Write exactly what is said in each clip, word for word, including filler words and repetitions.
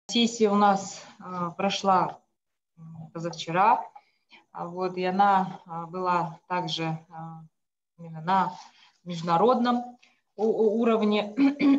Сессия у нас а, прошла позавчера, а, вот, и она а, была также а, именно на международном уровне.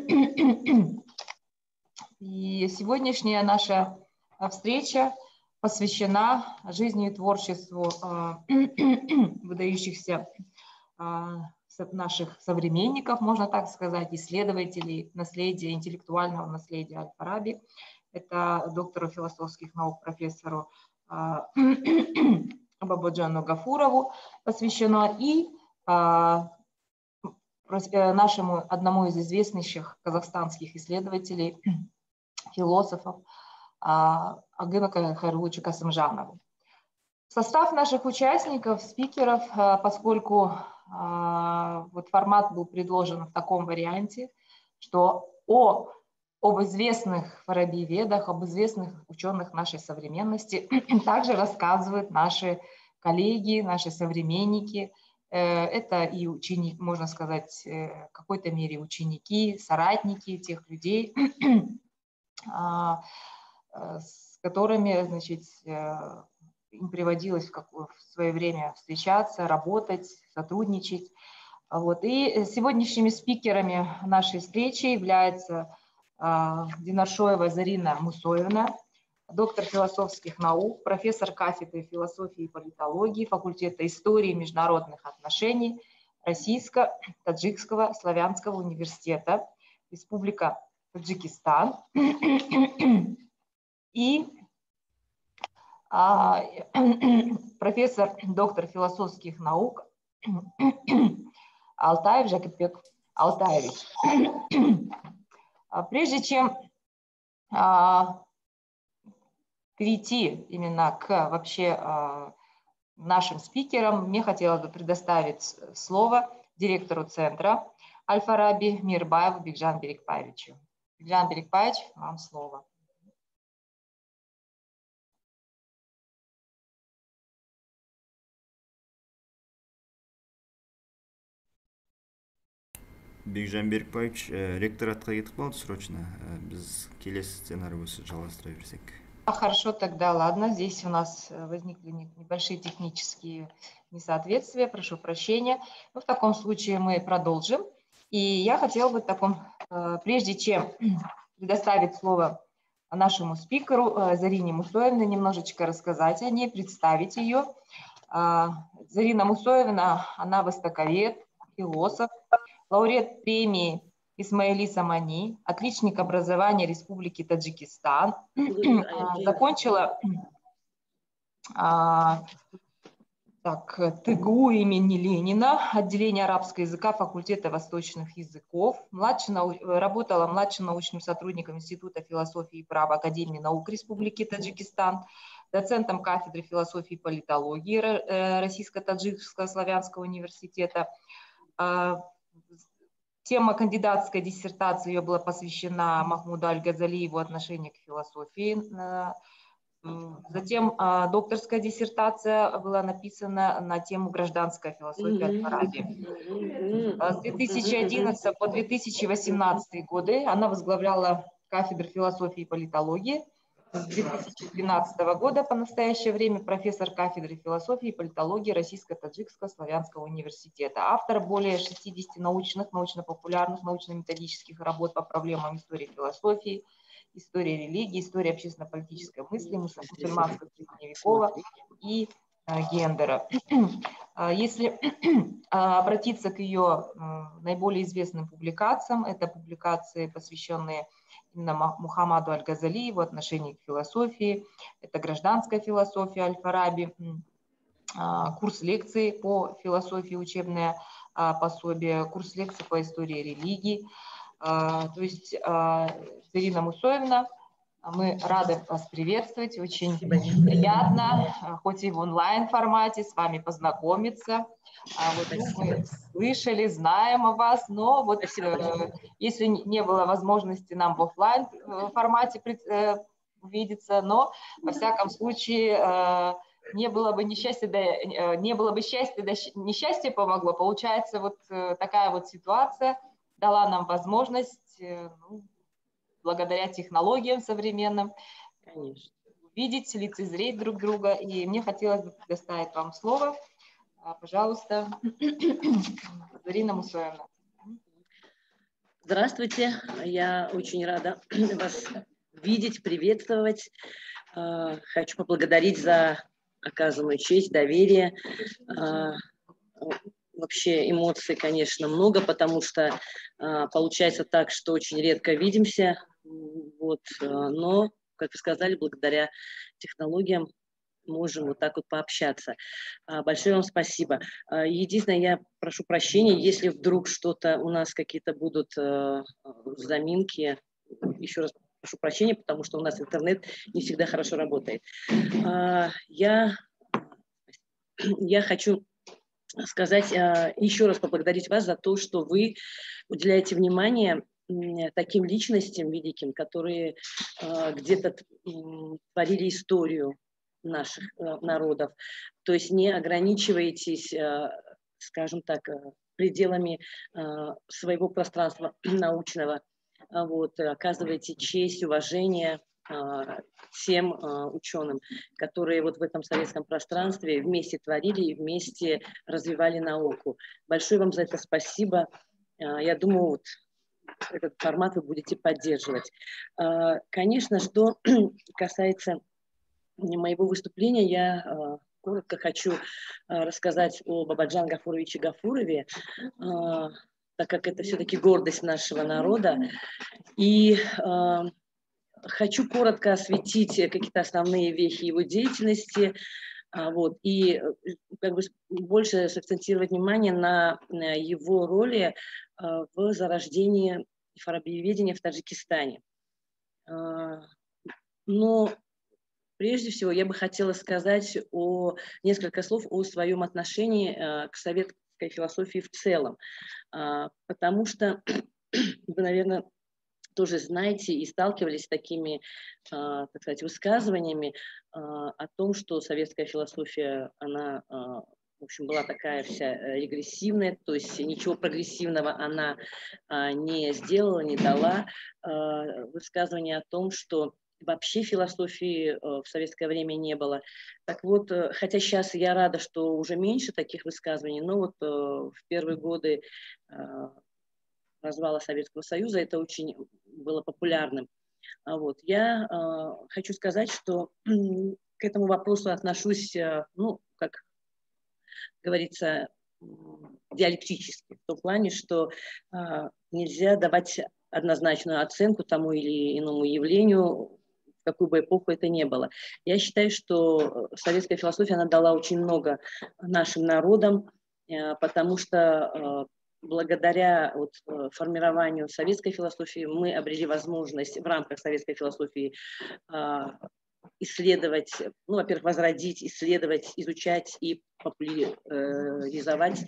И сегодняшняя наша встреча посвящена жизни и творчеству а, выдающихся а, наших современников, можно так сказать, исследователей наследия, интеллектуального наследия Аль-Фараби. Это доктору философских наук, профессору а, Бабаджану Гафурову посвящено, и а, нашему одному из известнейших казахстанских исследователей, философов, а, Агыну Хайрулловичу Касымжанову. Состав наших участников, спикеров, поскольку а, вот формат был предложен в таком варианте, что о об известных фарабиеведах, об известных ученых нашей современности также рассказывают наши коллеги, наши современники. Это и ученики, можно сказать, в какой-то мере ученики, соратники тех людей, с которыми, значит, им приводилось в, какое, в свое время встречаться, работать, сотрудничать. Вот. И сегодняшними спикерами нашей встречи являются Динаршоева Зарина Мусоевна, доктор философских наук, профессор кафедры философии и политологии факультета истории и международных отношений Российско-Таджикского славянского университета, Республика Таджикистан, и а, профессор, доктор философских наук Алтаев Жакипбек Алтаевич. Прежде чем а, перейти именно к вообще а, нашим спикерам, мне хотелось бы предоставить слово директору центра Аль-Фараби Мирбаеву Бигжан Берикбаевичу. Бигжан Берикбаевич, вам слово. Бигжан Берикбаевич, ректоратқа кетіп қалды срочно. Біз келесі сценарийді жалғастыра берсек. Хорошо, тогда ладно. Здесь у нас возникли небольшие технические несоответствия, прошу прощения. Но в таком случае мы продолжим. И я хотела бы в таком, прежде чем предоставить слово нашему спикеру Зарине Мусоевне, немножечко рассказать о ней, представить ее. Зарина Мусоевна, она востоковед, философ, лауреат премии Исмаили Самани, отличник образования Республики Таджикистан, закончила а, так, ТГУ имени Ленина, отделение арабского языка факультета восточных языков, младше, работала младшим научным сотрудником Института философии и права Академии наук Республики Таджикистан, доцентом кафедры философии и политологии Российско-Таджикского славянского университета. Тема кандидатской диссертации ее была посвящена Махмуду Аль-Газалиеву, отношение к философии. Затем докторская диссертация была написана на тему гражданская философия Аль-Фараби. С две тысячи одиннадцатого по две тысячи восемнадцатый годы она возглавляла кафедру философии и политологии. С две тысячи двенадцатого года по настоящее время профессор кафедры философии и политологии Российско-Таджикского славянского университета. Автор более шестидесяти научных, научно-популярных, научно-методических работ по проблемам истории философии, истории религии, истории общественно-политической мысли, мусульманского средневекового и гендера. Если обратиться к ее наиболее известным публикациям, это публикации, посвященные именно Мухаммаду Аль-Газалиеву, отношению к философии, это гражданская философия Аль-Фараби, курс лекций по философии, учебное пособие, курс лекций по истории религии. То есть Зарина Мусоевна, мы рады вас приветствовать, очень приятно, хоть и в онлайн-формате, с вами познакомиться. Вот, ну, мы слышали, знаем о вас, но вот э, если не было возможности нам в офлайн-формате э, увидеться, но во всяком случае э, не было бы несчастья, да, э, не было бы счастья, да, несчастье помогло. Получается, вот э, такая вот ситуация дала нам возможность э, ну, благодаря технологиям современным, Конечно. видеть, лицезреть друг друга. И мне хотелось бы предоставить вам слово. Пожалуйста, Зарина Мусоевна. Здравствуйте, я очень рада вас видеть, приветствовать. Хочу поблагодарить за оказанную честь, доверие. Вообще эмоций, конечно, много, потому что получается так, что очень редко видимся. Вот, но, как вы сказали, благодаря технологиям можем вот так вот пообщаться. Большое вам спасибо. Единственное, я прошу прощения, если вдруг что-то у нас какие-то будут заминки, еще раз прошу прощения, потому что у нас интернет не всегда хорошо работает. Я, я хочу сказать, еще раз поблагодарить вас за то, что вы уделяете внимание таким личностям великим, которые где-то творили историю наших народов. То есть не ограничиваетесь, скажем так, пределами своего пространства научного. Вот, оказываете честь, уважение тем ученым, которые вот в этом советском пространстве вместе творили и вместе развивали науку. Большое вам за это спасибо. Я думаю, вот этот формат вы будете поддерживать. Конечно, что касается моего выступления, я коротко хочу рассказать о Бабаджан Гафуровиче Гафурове, так как это все-таки гордость нашего народа. И хочу коротко осветить какие-то основные вехи его деятельности, вот, и как бы больше сакцентировать внимание на его роли в зарождении фарабиеведения в Таджикистане. Но прежде всего я бы хотела сказать о, несколько слов о своем отношении к советской философии в целом, потому что вы, наверное, тоже знаете и сталкивались с такими, так сказать, высказываниями о том, что советская философия, она, в общем, была такая вся регрессивная, то есть ничего прогрессивного она не сделала, не дала. Высказывание о том, что вообще философии в советское время не было. Так вот, хотя сейчас я рада, что уже меньше таких высказываний, но вот в первые годы развала Советского Союза это очень было популярным. Вот. Я э, хочу сказать, что к этому вопросу отношусь, э, ну, как говорится, диалектически, в том плане, что э, нельзя давать однозначную оценку тому или иному явлению, в какую бы эпоху это ни было. Я считаю, что советская философия, она дала очень много нашим народам, э, потому что э, благодаря вот, формированию советской философии мы обрели возможность в рамках советской философии исследовать, ну, во-первых, возродить, исследовать, изучать и популяризовать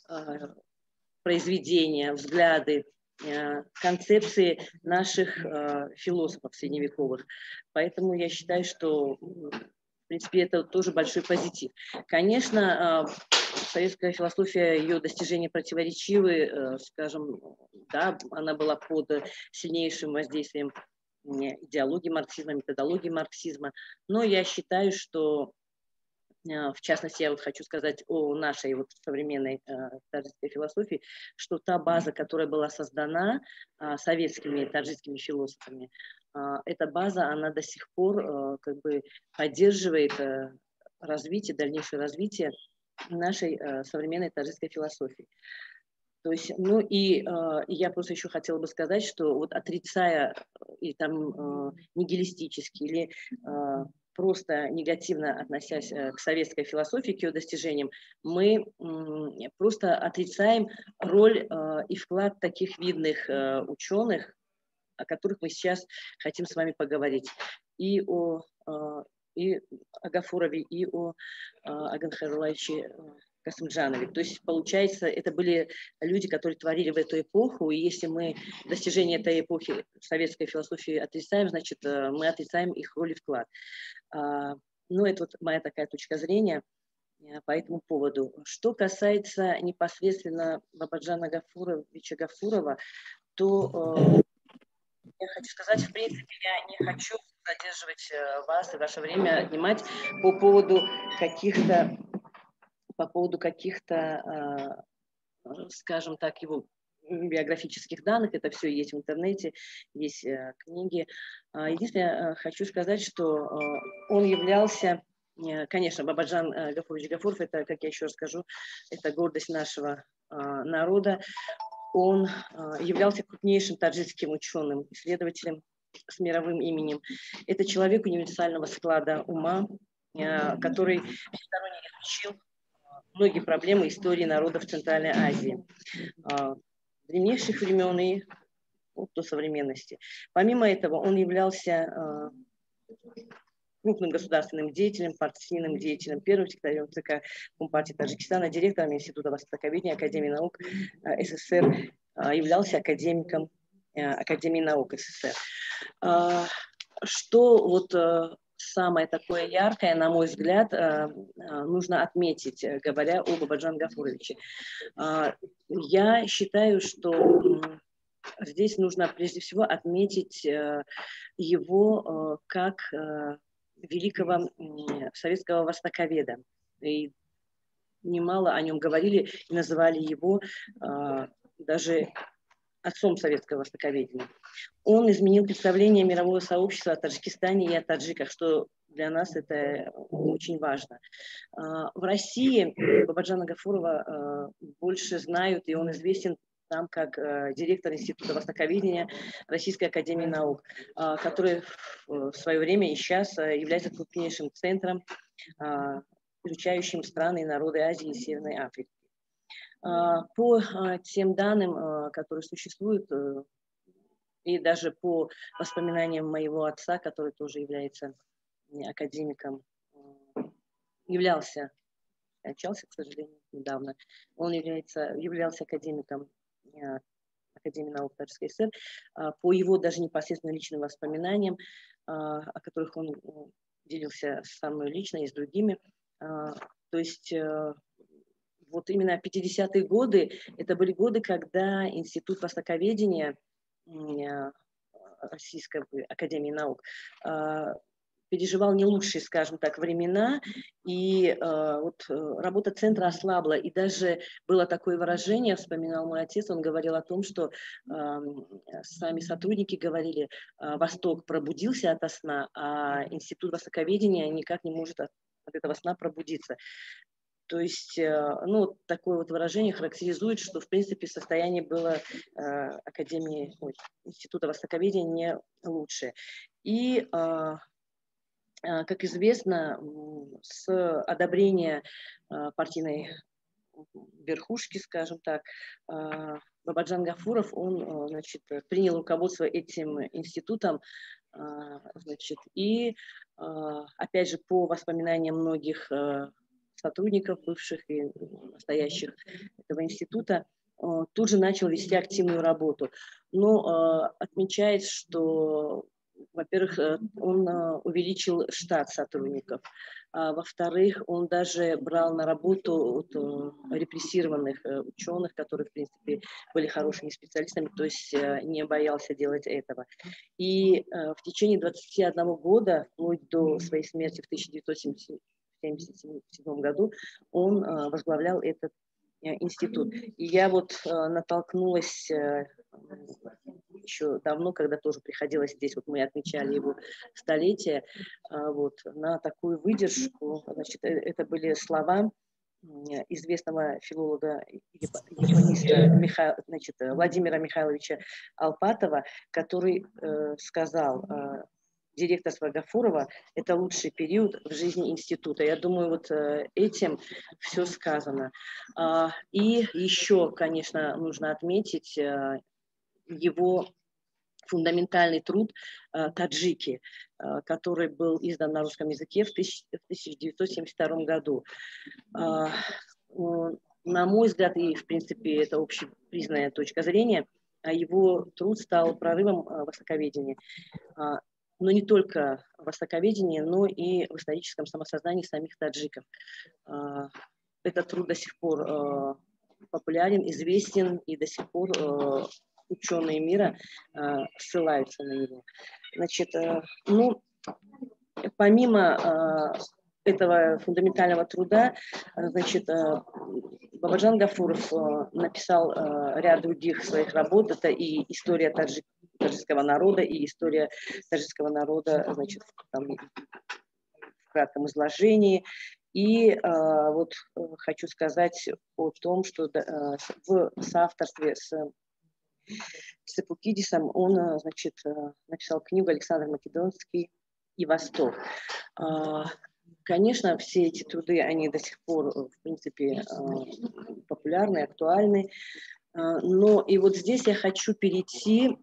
произведения, взгляды, концепции наших философов средневековых. Поэтому я считаю, что, в принципе, это тоже большой позитив. Конечно, советская философия, ее достижения противоречивы, скажем, да, она была под сильнейшим воздействием идеологии марксизма, методологии марксизма, но я считаю, что, в частности, я вот хочу сказать о нашей вот современной таджикской философии, что та база, которая была создана советскими таджикскими философами, эта база, она до сих пор как бы поддерживает развитие, дальнейшее развитие нашей э, современной таджикской философии. То есть, ну и э, я просто еще хотела бы сказать, что вот отрицая и там э, нигилистически или э, просто негативно относясь э, к советской философии, к ее достижениям, мы э, просто отрицаем роль э, и вклад таких видных э, ученых, о которых мы сейчас хотим с вами поговорить. И о э, и о Гафурове, и о Аган Хайруллаевиче Касымджанове. То есть, получается, это были люди, которые творили в эту эпоху, и если мы достижения этой эпохи советской философии отрицаем, значит, мы отрицаем их роль и вклад. Ну, это вот моя такая точка зрения по этому поводу. Что касается непосредственно Бабаджана Гафуровича Гафурова, то я хочу сказать, в принципе, я не хочу задерживать вас и ваше время отнимать по поводу каких-то, по поводу каких-то, скажем так, его биографических данных. Это все есть в интернете, есть книги. Единственное, хочу сказать, что он являлся, конечно, Бабаджан Гафурович Гафуров, это, как я еще раз скажу, это гордость нашего народа. Он являлся крупнейшим таджикским ученым, исследователем с мировым именем. Это человек универсального склада ума, который всесторонне изучил многие проблемы истории народов Центральной Азии, древнейших времен и до современности. Помимо этого, он являлся крупным государственным деятелем, партийным деятелем, первым секретарем ЦК Компартии Таджикистана, директором Института востоковедения Академии наук СССР, являлся академиком Академии наук СССР. Что вот самое такое яркое, на мой взгляд, нужно отметить, говоря о Бабаджан Гафуровиче. Я считаю, что здесь нужно прежде всего отметить его как великого советского востоковеда. И немало о нем говорили и называли его а, даже отцом советского востоковедения. Он изменил представление мирового сообщества о Таджикистане и о таджиках, что для нас это очень важно. А, в России Бабаджана Гафурова а, больше знают, и он известен там как э, директор Института востоковедения Российской Академии Наук, э, который в, в свое время и сейчас э, является крупнейшим центром, э, изучающим страны и народы Азии и Северной Африки. Э, по э, тем данным, э, которые существуют, э, и даже по воспоминаниям моего отца, который тоже является академиком, э, являлся, общался, к сожалению, недавно, он является, являлся академиком Академии наук Таджикской ССР, по его даже непосредственно личным воспоминаниям, о которых он делился со мной лично и с другими. То есть вот именно пятидесятые годы, это были годы, когда Институт востоковедения Российской Академии наук переживал не лучшие, скажем так, времена, и э, вот работа центра ослабла, и даже было такое выражение, вспоминал мой отец, он говорил о том, что э, сами сотрудники говорили, э, Восток пробудился ото сна, а Институт востоковедения никак не может от, от этого сна пробудиться. То есть, э, ну, такое вот выражение характеризует, что, в принципе, состояние было э, Академии, ой, Института востоковедения не лучшее. И э, как известно, с одобрения партийной верхушки, скажем так, Бабаджан Гафуров, он, значит, принял руководство этим институтом, значит, и, опять же, по воспоминаниям многих сотрудников, бывших и настоящих этого института, тут же начал вести активную работу. Но отмечает, что, во-первых, он увеличил штат сотрудников, а во-вторых, он даже брал на работу вот, репрессированных ученых, которые, в принципе, были хорошими специалистами, то есть не боялся делать этого. И в течение двадцати одного года, вплоть до своей смерти в тысяча девятьсот семьдесят седьмом году, он возглавлял этот институт. И я вот натолкнулась еще давно, когда тоже приходилось здесь, вот мы отмечали его столетие, вот, на такую выдержку. Значит, это были слова известного филолога, япониста Миха... значит, Владимира Михайловича Алпатова, который э, сказал: э, директорство Гафурова – это лучший период в жизни института. Я думаю, вот э, этим все сказано. А, и еще, конечно, нужно отметить э, его фундаментальный труд э, «Таджики», э, который был издан на русском языке в, тысяч, в тысяча девятьсот семьдесят втором году. Э, э, на мой взгляд, и в принципе это общепризнанная точка зрения, его труд стал прорывом э, востоковедения. Э, но не только в востоковедении, но и в историческом самосознании самих таджиков. Э, этот труд до сих пор э, популярен, известен и до сих пор э, ученые мира ссылаются на него. Значит, ну, помимо этого фундаментального труда, значит, Бабаджан Гафуров написал ряд других своих работ. Это и история таджи, таджикского народа, и история таджикского народа, значит, там, в кратком изложении. И вот хочу сказать о том, что в соавторстве с Сепукидисом он, значит, написал книгу «Александр Македонский и Восток». Конечно, все эти труды, они до сих пор, в принципе, популярны, актуальны. Но и вот здесь я хочу перейти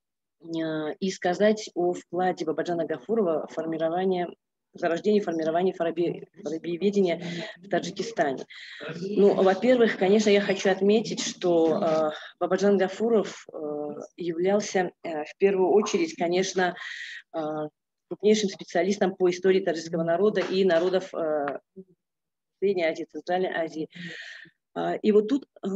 и сказать о вкладе Бабаджана Гафурова в формирование, зарождение формирования фараби, фарабиеведения в Таджикистане. Ну, во-первых, конечно, я хочу отметить, что Бабаджан Гафуров являлся в первую очередь, конечно, крупнейшим специалистом по истории таджикского народа и народов э, Средней Азии, Центральной Азии. Э, и вот тут, э,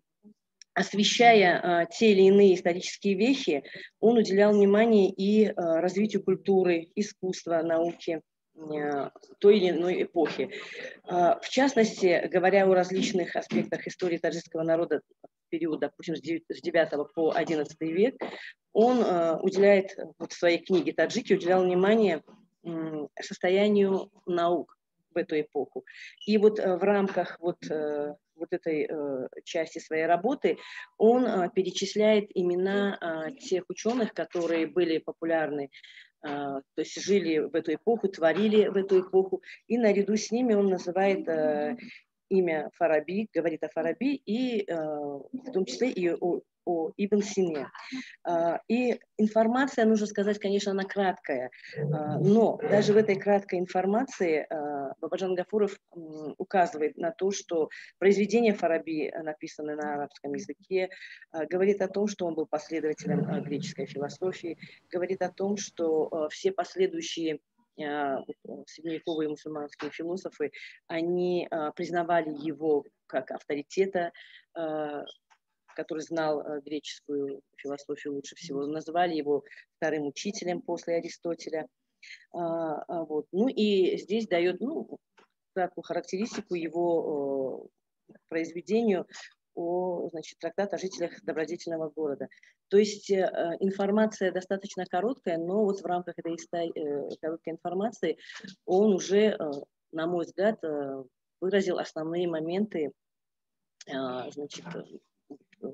освещая э, те или иные исторические вехи, он уделял внимание и э, развитию культуры, искусства, науки э, той или иной эпохи. Э, в частности, говоря о различных аспектах истории таджикского народа период, допустим, с девятого по одиннадцатый век, он э, уделяет, вот в своей книге «Таджики» уделял внимание э, состоянию наук в эту эпоху. И вот э, в рамках вот, э, вот этой э, части своей работы он э, перечисляет имена э, тех ученых, которые были популярны, э, то есть жили в эту эпоху, творили в эту эпоху, и наряду с ними он называет э, имя Фараби, говорит о Фараби, и э, в том числе и о, о Ибн Сине. Э, и информация, нужно сказать, конечно, она краткая, э, но даже в этой краткой информации э, Бабаджан Гафуров э, указывает на то, что произведения Фараби, написанные на арабском языке, э, говорит о том, что он был последователем э, греческой философии, говорит о том, что э, все последующие средневековые мусульманские философы, они а, признавали его как авторитета, а, который знал а, греческую философию лучше всего, называли его вторым учителем после Аристотеля. А, а, вот. Ну и здесь дает ну, краткую характеристику его а, произведению о, значит, трактат о жителях добродетельного города. То есть э, информация достаточно короткая, но вот в рамках этой э, короткой информации он уже, э, на мой взгляд, э, выразил основные моменты э, значит, э,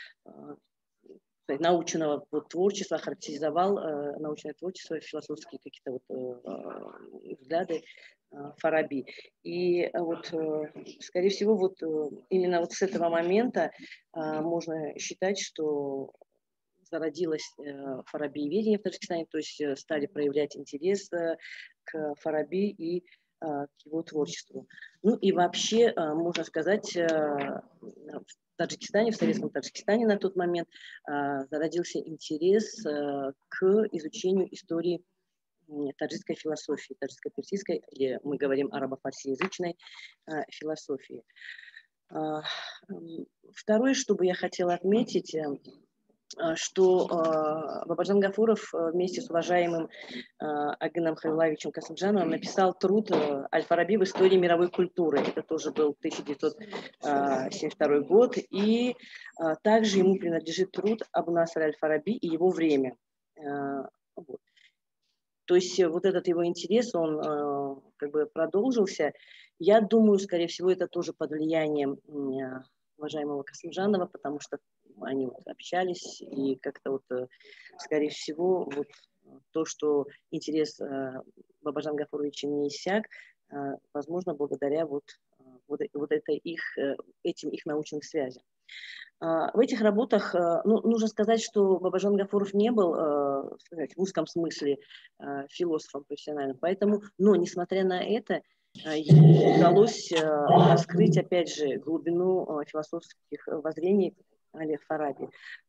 э, научного вот, творчества, характеризовал э, научное творчество, философские какие-то вот, э, взгляды Фараби. И вот, скорее всего, вот именно вот с этого момента можно считать, что зародилось фарабиеведение в Таджикистане, то есть стали проявлять интерес к Фараби и к его творчеству. Ну и вообще, можно сказать, в Таджикистане, в советском Таджикистане на тот момент зародился интерес к изучению истории таджикской философии, таджикско-персидской, или мы говорим арабо-фарсиязычной э, философии. Э, второе, что бы я хотела отметить, э, что э, Бабаджан Гафуров вместе с уважаемым э, Агеном Халиловичем Касымджановым написал труд э, «Аль-Фараби в истории мировой культуры». Это тоже был тысяча девятьсот семьдесят второй год. И э, также ему принадлежит труд Абу Наср Аль-Фараби и его время. Э, вот. То есть вот этот его интерес, он э, как бы продолжился. Я думаю, скорее всего, это тоже под влиянием э, уважаемого Касымджанова, потому что они вот общались, и как-то вот, э, скорее всего, вот то, что интерес э, Бабаджан Гафуровича не иссяк, э, возможно, благодаря вот, вот, вот это их, э, этим их научным связям. В этих работах, ну, нужно сказать, что Бабаджан Гафуров не был, сказать, в узком смысле философом профессиональным, поэтому, но, несмотря на это, ему удалось раскрыть, опять же, глубину философских воззрений Аль-Фараби.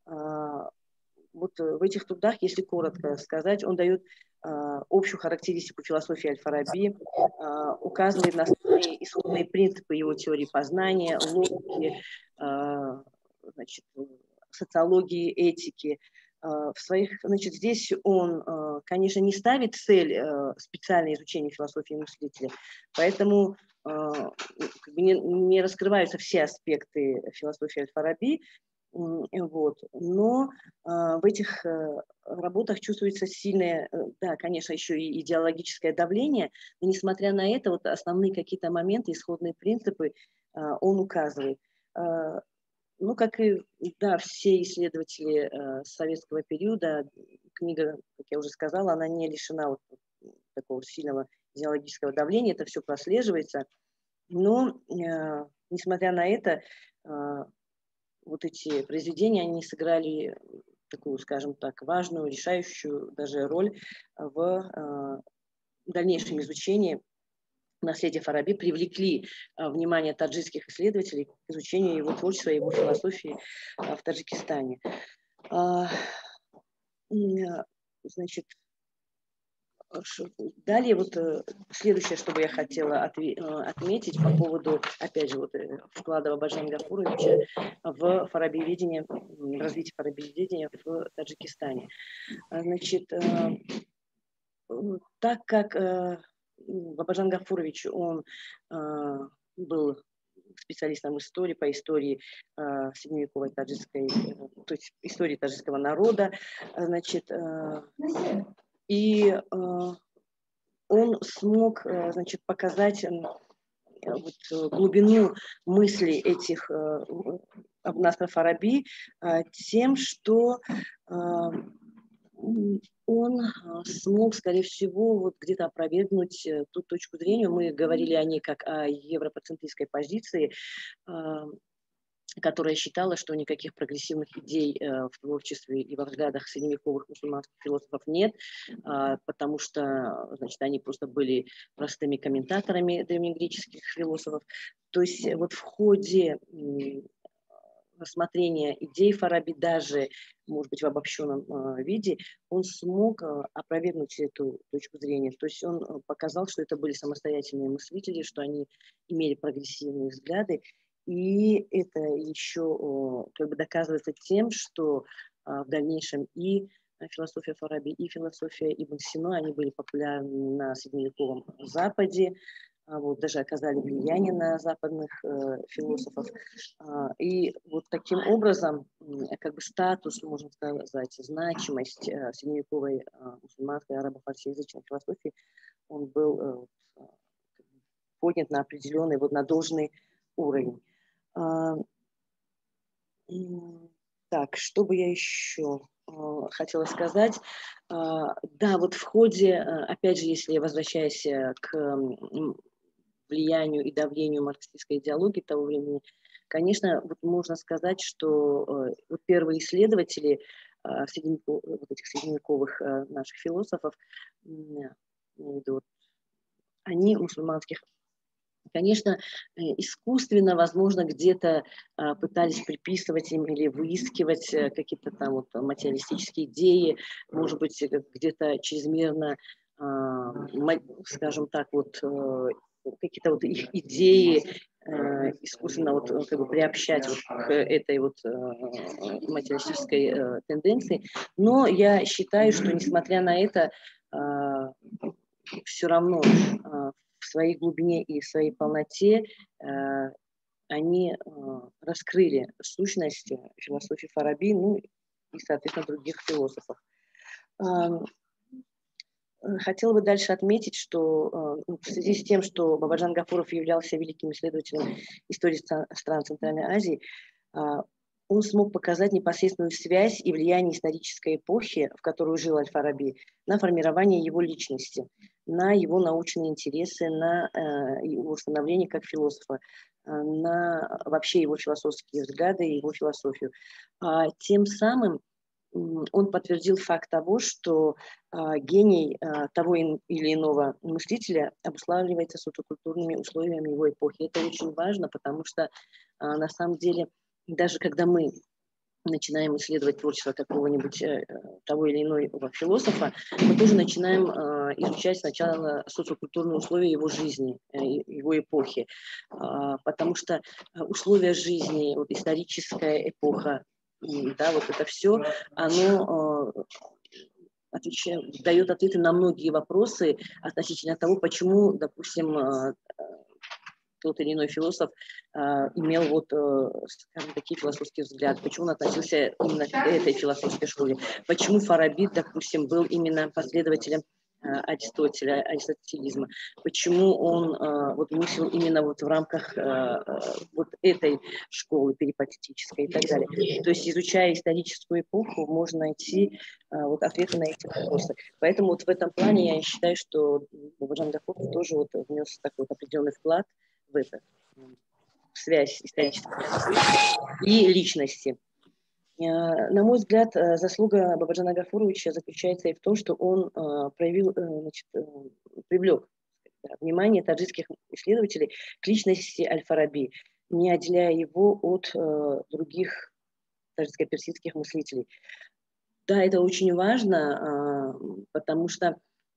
Вот в этих трудах, если коротко сказать, он дает общую характеристику философии Аль-Фараби, указывает на основные исходные принципы его теории познания, логики, значит, социологии, этики. В своих, значит, здесь он, конечно, не ставит цель специальное изучение философии мыслителя, поэтому как бы не, не раскрываются все аспекты философии Аль-Фараби, вот. Но в этих работах чувствуется сильное, да, конечно, еще и идеологическое давление, но несмотря на это, вот основные какие-то моменты, исходные принципы он указывает. Ну, как и, да, все исследователи э, советского периода, книга, как я уже сказала, она не лишена вот такого сильного идеологического давления, это все прослеживается. Но, э, несмотря на это, э, вот эти произведения, они сыграли такую, скажем так, важную, решающую даже роль в э, дальнейшем изучении наследия Фараби, привлекли а, внимание таджикских исследователей к изучению его творчества, его философии а, в Таджикистане. А, значит, далее вот следующее, что бы я хотела отметить по поводу, опять же, вот, вклада Бабаджана Гафуровича в фарабиеведение, развитие фарабиеведения в Таджикистане. Значит, так как Бабаджан Гафурович, он э, был специалистом истории, по истории э, средневековой таджикской, э, то есть истории таджикского народа, значит, э, и э, он смог, э, значит, показать э, вот, глубину мыслей этих э, Абу-Наср Фараби э, тем, что э, он смог, скорее всего, вот где-то опровергнуть ту точку зрения. Мы говорили о ней как о европоцентристской позиции, которая считала, что никаких прогрессивных идей в творчестве и во взглядах средневековых мусульманских философов нет, потому что, значит, они просто были простыми комментаторами древнегреческих философов. То есть вот в ходе рассмотрения идей Фараби, даже, может быть, в обобщенном э, виде, он смог э, опровергнуть эту точку зрения. То есть он э, показал, что это были самостоятельные мыслители, что они имели прогрессивные взгляды. И это еще э, как бы доказывается тем, что э, в дальнейшем и философия Фараби, и философия Ибн Сина, они были популярны на средневековом Западе, вот, даже оказали влияние на западных э, философов. А, и вот таким образом, э, как бы статус, можно сказать, значимость э, средневековой э, мусульманской арабо-фарсиязычной философии, он был э, поднят на определенный, вот на должный уровень. А, так, что бы я еще э, хотела сказать? А, да, вот в ходе, опять же, если возвращаясь к влиянию и давлению марксистской идеологии того времени, конечно, вот можно сказать, что э, вот первые исследователи э, средневеков, вот этих средневековых э, наших философов, э, вот, они мусульманских, конечно, э, искусственно, возможно, где-то э, пытались приписывать им или выискивать э, какие-то там вот материалистические идеи, может быть, где-то чрезмерно, э, скажем так, вот э, какие-то вот их идеи э, искусственно вот как бы приобщать вот к этой вот э, материалистической э, тенденции. Но я считаю, что несмотря на это, э, все равно э, в своей глубине и в своей полноте э, они э, раскрыли сущность философии Фараби, ну и, соответственно, других философов. Хотела бы дальше отметить, что э, в связи с тем, что Бабаджан Гафуров являлся великим исследователем истории стран Центральной Азии, э, он смог показать непосредственную связь и влияние исторической эпохи, в которую жил Аль-Фараби, на формирование его личности, на его научные интересы, на э, его становление как философа, э, на вообще его философские взгляды и его философию. А тем самым он подтвердил факт того, что а, гений а, того или иного мыслителя обуславливается социокультурными условиями его эпохи. Это очень важно, потому что а, на самом деле, даже когда мы начинаем исследовать творчество какого-нибудь э, того или иного философа, мы тоже начинаем э, изучать сначала социокультурные условия его жизни, э, его эпохи, э, потому что условия жизни, вот, историческая эпоха, да, вот это все, оно отвечает, дает ответы на многие вопросы относительно того, почему, допустим, тот или иной философ имел вот, скажем, такие философские взгляды, почему он относился именно к этой философской школе, почему Фараби, допустим, был именно последователем Аристотеля, аристотелизма, почему он э, вот мыслил именно вот в рамках э, вот этой школы перипатетической и так далее. То есть, изучая историческую эпоху, можно найти э, вот ответы на эти вопросы. Поэтому вот в этом плане я считаю, что Бабаджан Гафуров тоже вот внес такой вот определенный вклад в это, в связь исторической и личности. На мой взгляд, заслуга Бабаджана Гафуровича заключается и в том, что он проявил, значит, привлек внимание таджикских исследователей к личности Аль-Фараби, не отделяя его от других таджикско-персидских мыслителей. Да, это очень важно, потому что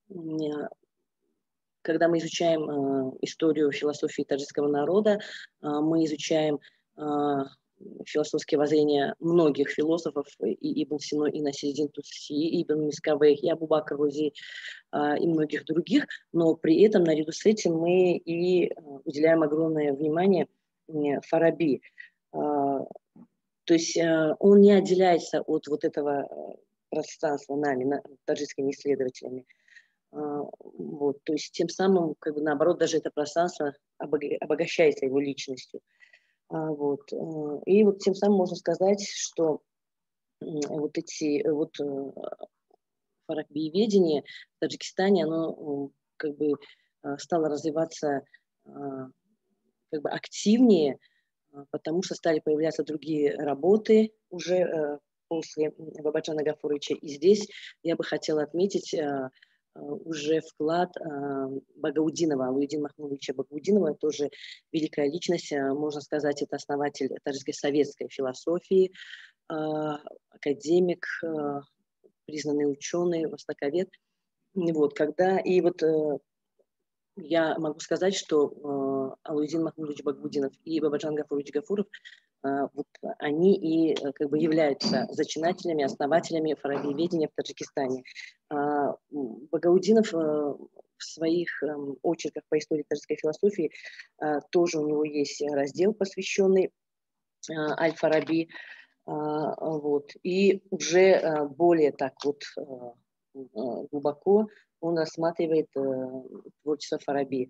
когда мы изучаем историю философии таджикского народа, мы изучаем философские воззрения многих философов, и Ибн Сино, и Насириддин Туси, и Ибн Мискавейх, и Абу Бакр Рази, и многих других, но при этом наряду с этим мы и уделяем огромное внимание Фараби. То есть он не отделяется от вот этого пространства нами, таджикскими исследователями. Вот, то есть тем самым, как бы, наоборот, даже это пространство обогащается его личностью. Вот. И вот тем самым можно сказать, что вот эти вот фарабиеведение в Таджикистане, оно как бы стало развиваться как бы активнее, потому что стали появляться другие работы уже после Бабаджана Гафуровича. И здесь я бы хотела отметить уже вклад Багаудинова, Алауддина Махмудовича Багаудинова, тоже великая личность, можно сказать, это основатель таджикской советской философии, академик, признанный ученый, востоковед. Вот, когда, и вот я могу сказать, что Алауддин Махмудович Багаудинов и Бабаджан Гафурович Гафуров, вот они и как бы являются зачинателями, основателями фарабиеведения в Таджикистане. Багаудинов в своих очерках по истории таджикской философии тоже у него есть раздел, посвященный Аль-Фараби. Вот. И уже более так вот глубоко он рассматривает творчество Фараби.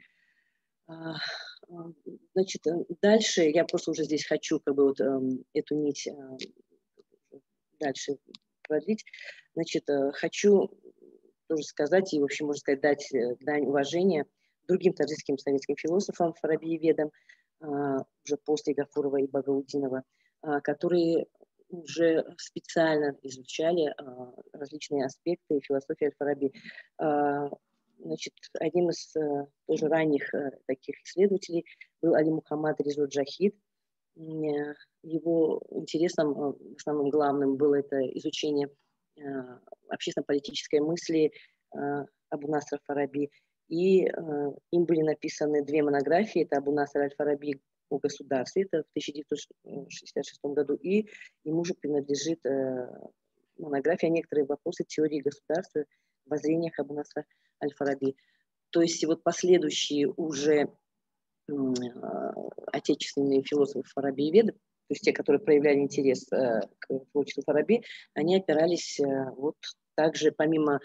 Значит, дальше я просто уже здесь хочу как бы вот эту нить дальше продлить. Значит, хочу тоже сказать и, в общем, можно сказать, дать дань уважения другим таджикским советским философам, фарабиеведам, уже после Гафурова и Багаудинова, которые уже специально изучали различные аспекты философии Аль-Фараби. Значит, одним из тоже ранних таких исследователей был Али Мухаммад Резо Джахид. Его интересом, в основном главным, было это изучение общественно-политической мысли Абу Насра Фараби. И им были написаны две монографии. Это Абу Наср Аль-Фараби о государстве, это в тысяча девятьсот шестьдесят шестом году. И ему же принадлежит монография «Некоторые вопросы теории государства в воззрениях Абу Насра Аль-Фараби». То есть вот последующие уже отечественные философы фарабиеведы, то есть те, которые проявляли интерес к творчеству Фараби, они опирались вот также, помимо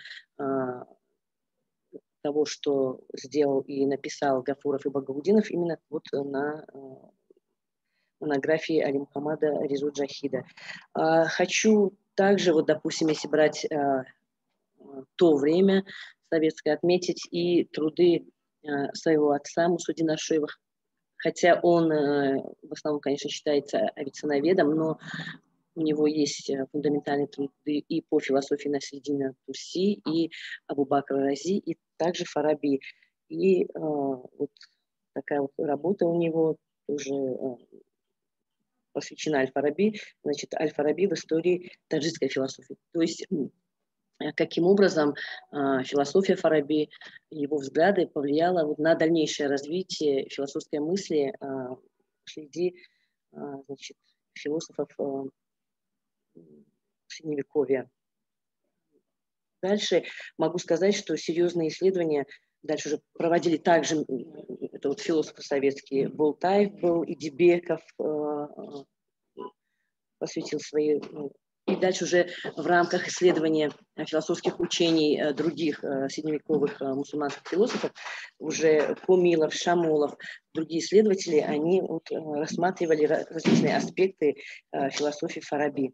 того, что сделал и написал Гафуров и Багаудинов, именно вот на монографии Али Мухаммада Резо Джахида. Хочу также, вот, допустим, если брать то время советское, отметить и труды своего отца Мусуддина Шоева, хотя он в основном, конечно, считается авиценноведом, но у него есть фундаментальные труды и по философии Насириддина Туси, и Абу Бакра Рази, и также Фараби. И э, вот такая вот работа у него тоже э, посвящена Аль-Фараби, значит, Аль-Фараби в истории таджикской философии. То есть каким образом э, философия Фараби, его взгляды повлияла вот на дальнейшее развитие философской мысли э, среди э, значит, философов э, Средневековья. Дальше могу сказать, что серьезные исследования дальше уже проводили также, это вот философы советские, Болтаев был, и Дебеков э, посвятил свои... И дальше уже в рамках исследования философских учений других средневековых мусульманских философов, уже Комилов, Шамолов, другие исследователи, они вот рассматривали различные аспекты философии Фараби.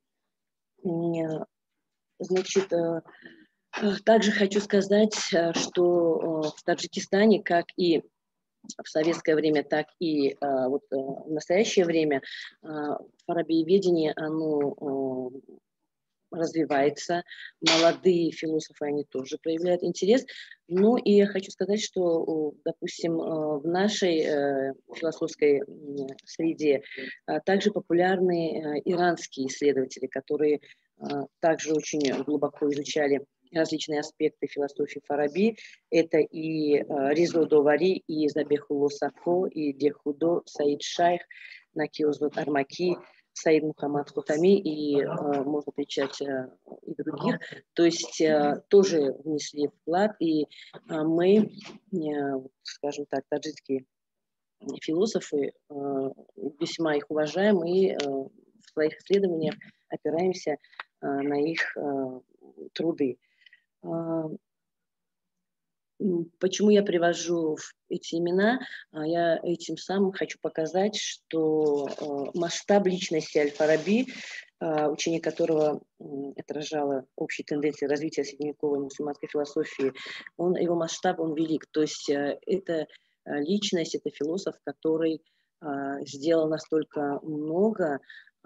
Значит, также хочу сказать, что в Таджикистане, как и в советское время, так и вот в настоящее время, фарабиеведение, оно развивается, молодые философы, они тоже проявляют интерес. Ну и я хочу сказать, что, допустим, в нашей философской среде также популярны иранские исследователи, которые также очень глубоко изучали различные аспекты философии Фараби. Это и Ризо Довари, и Забехулло Сафо, и Дехудо, Саид Шайх, Накиозот Армаки, Саид Мухаммад Хутами, и э, можно перечислять э, и других, то есть э, тоже внесли вклад, и э, мы, э, скажем так, таджикские философы, э, весьма их уважаем, и э, в своих исследованиях опираемся э, на их э, труды. Почему я привожу эти имена? Я этим самым хочу показать, что масштаб личности Аль-Фараби, учение которого отражало общие тенденции развития средневековой мусульманской философии, он, его масштаб, он велик. То есть это личность, это философ, который сделал настолько много,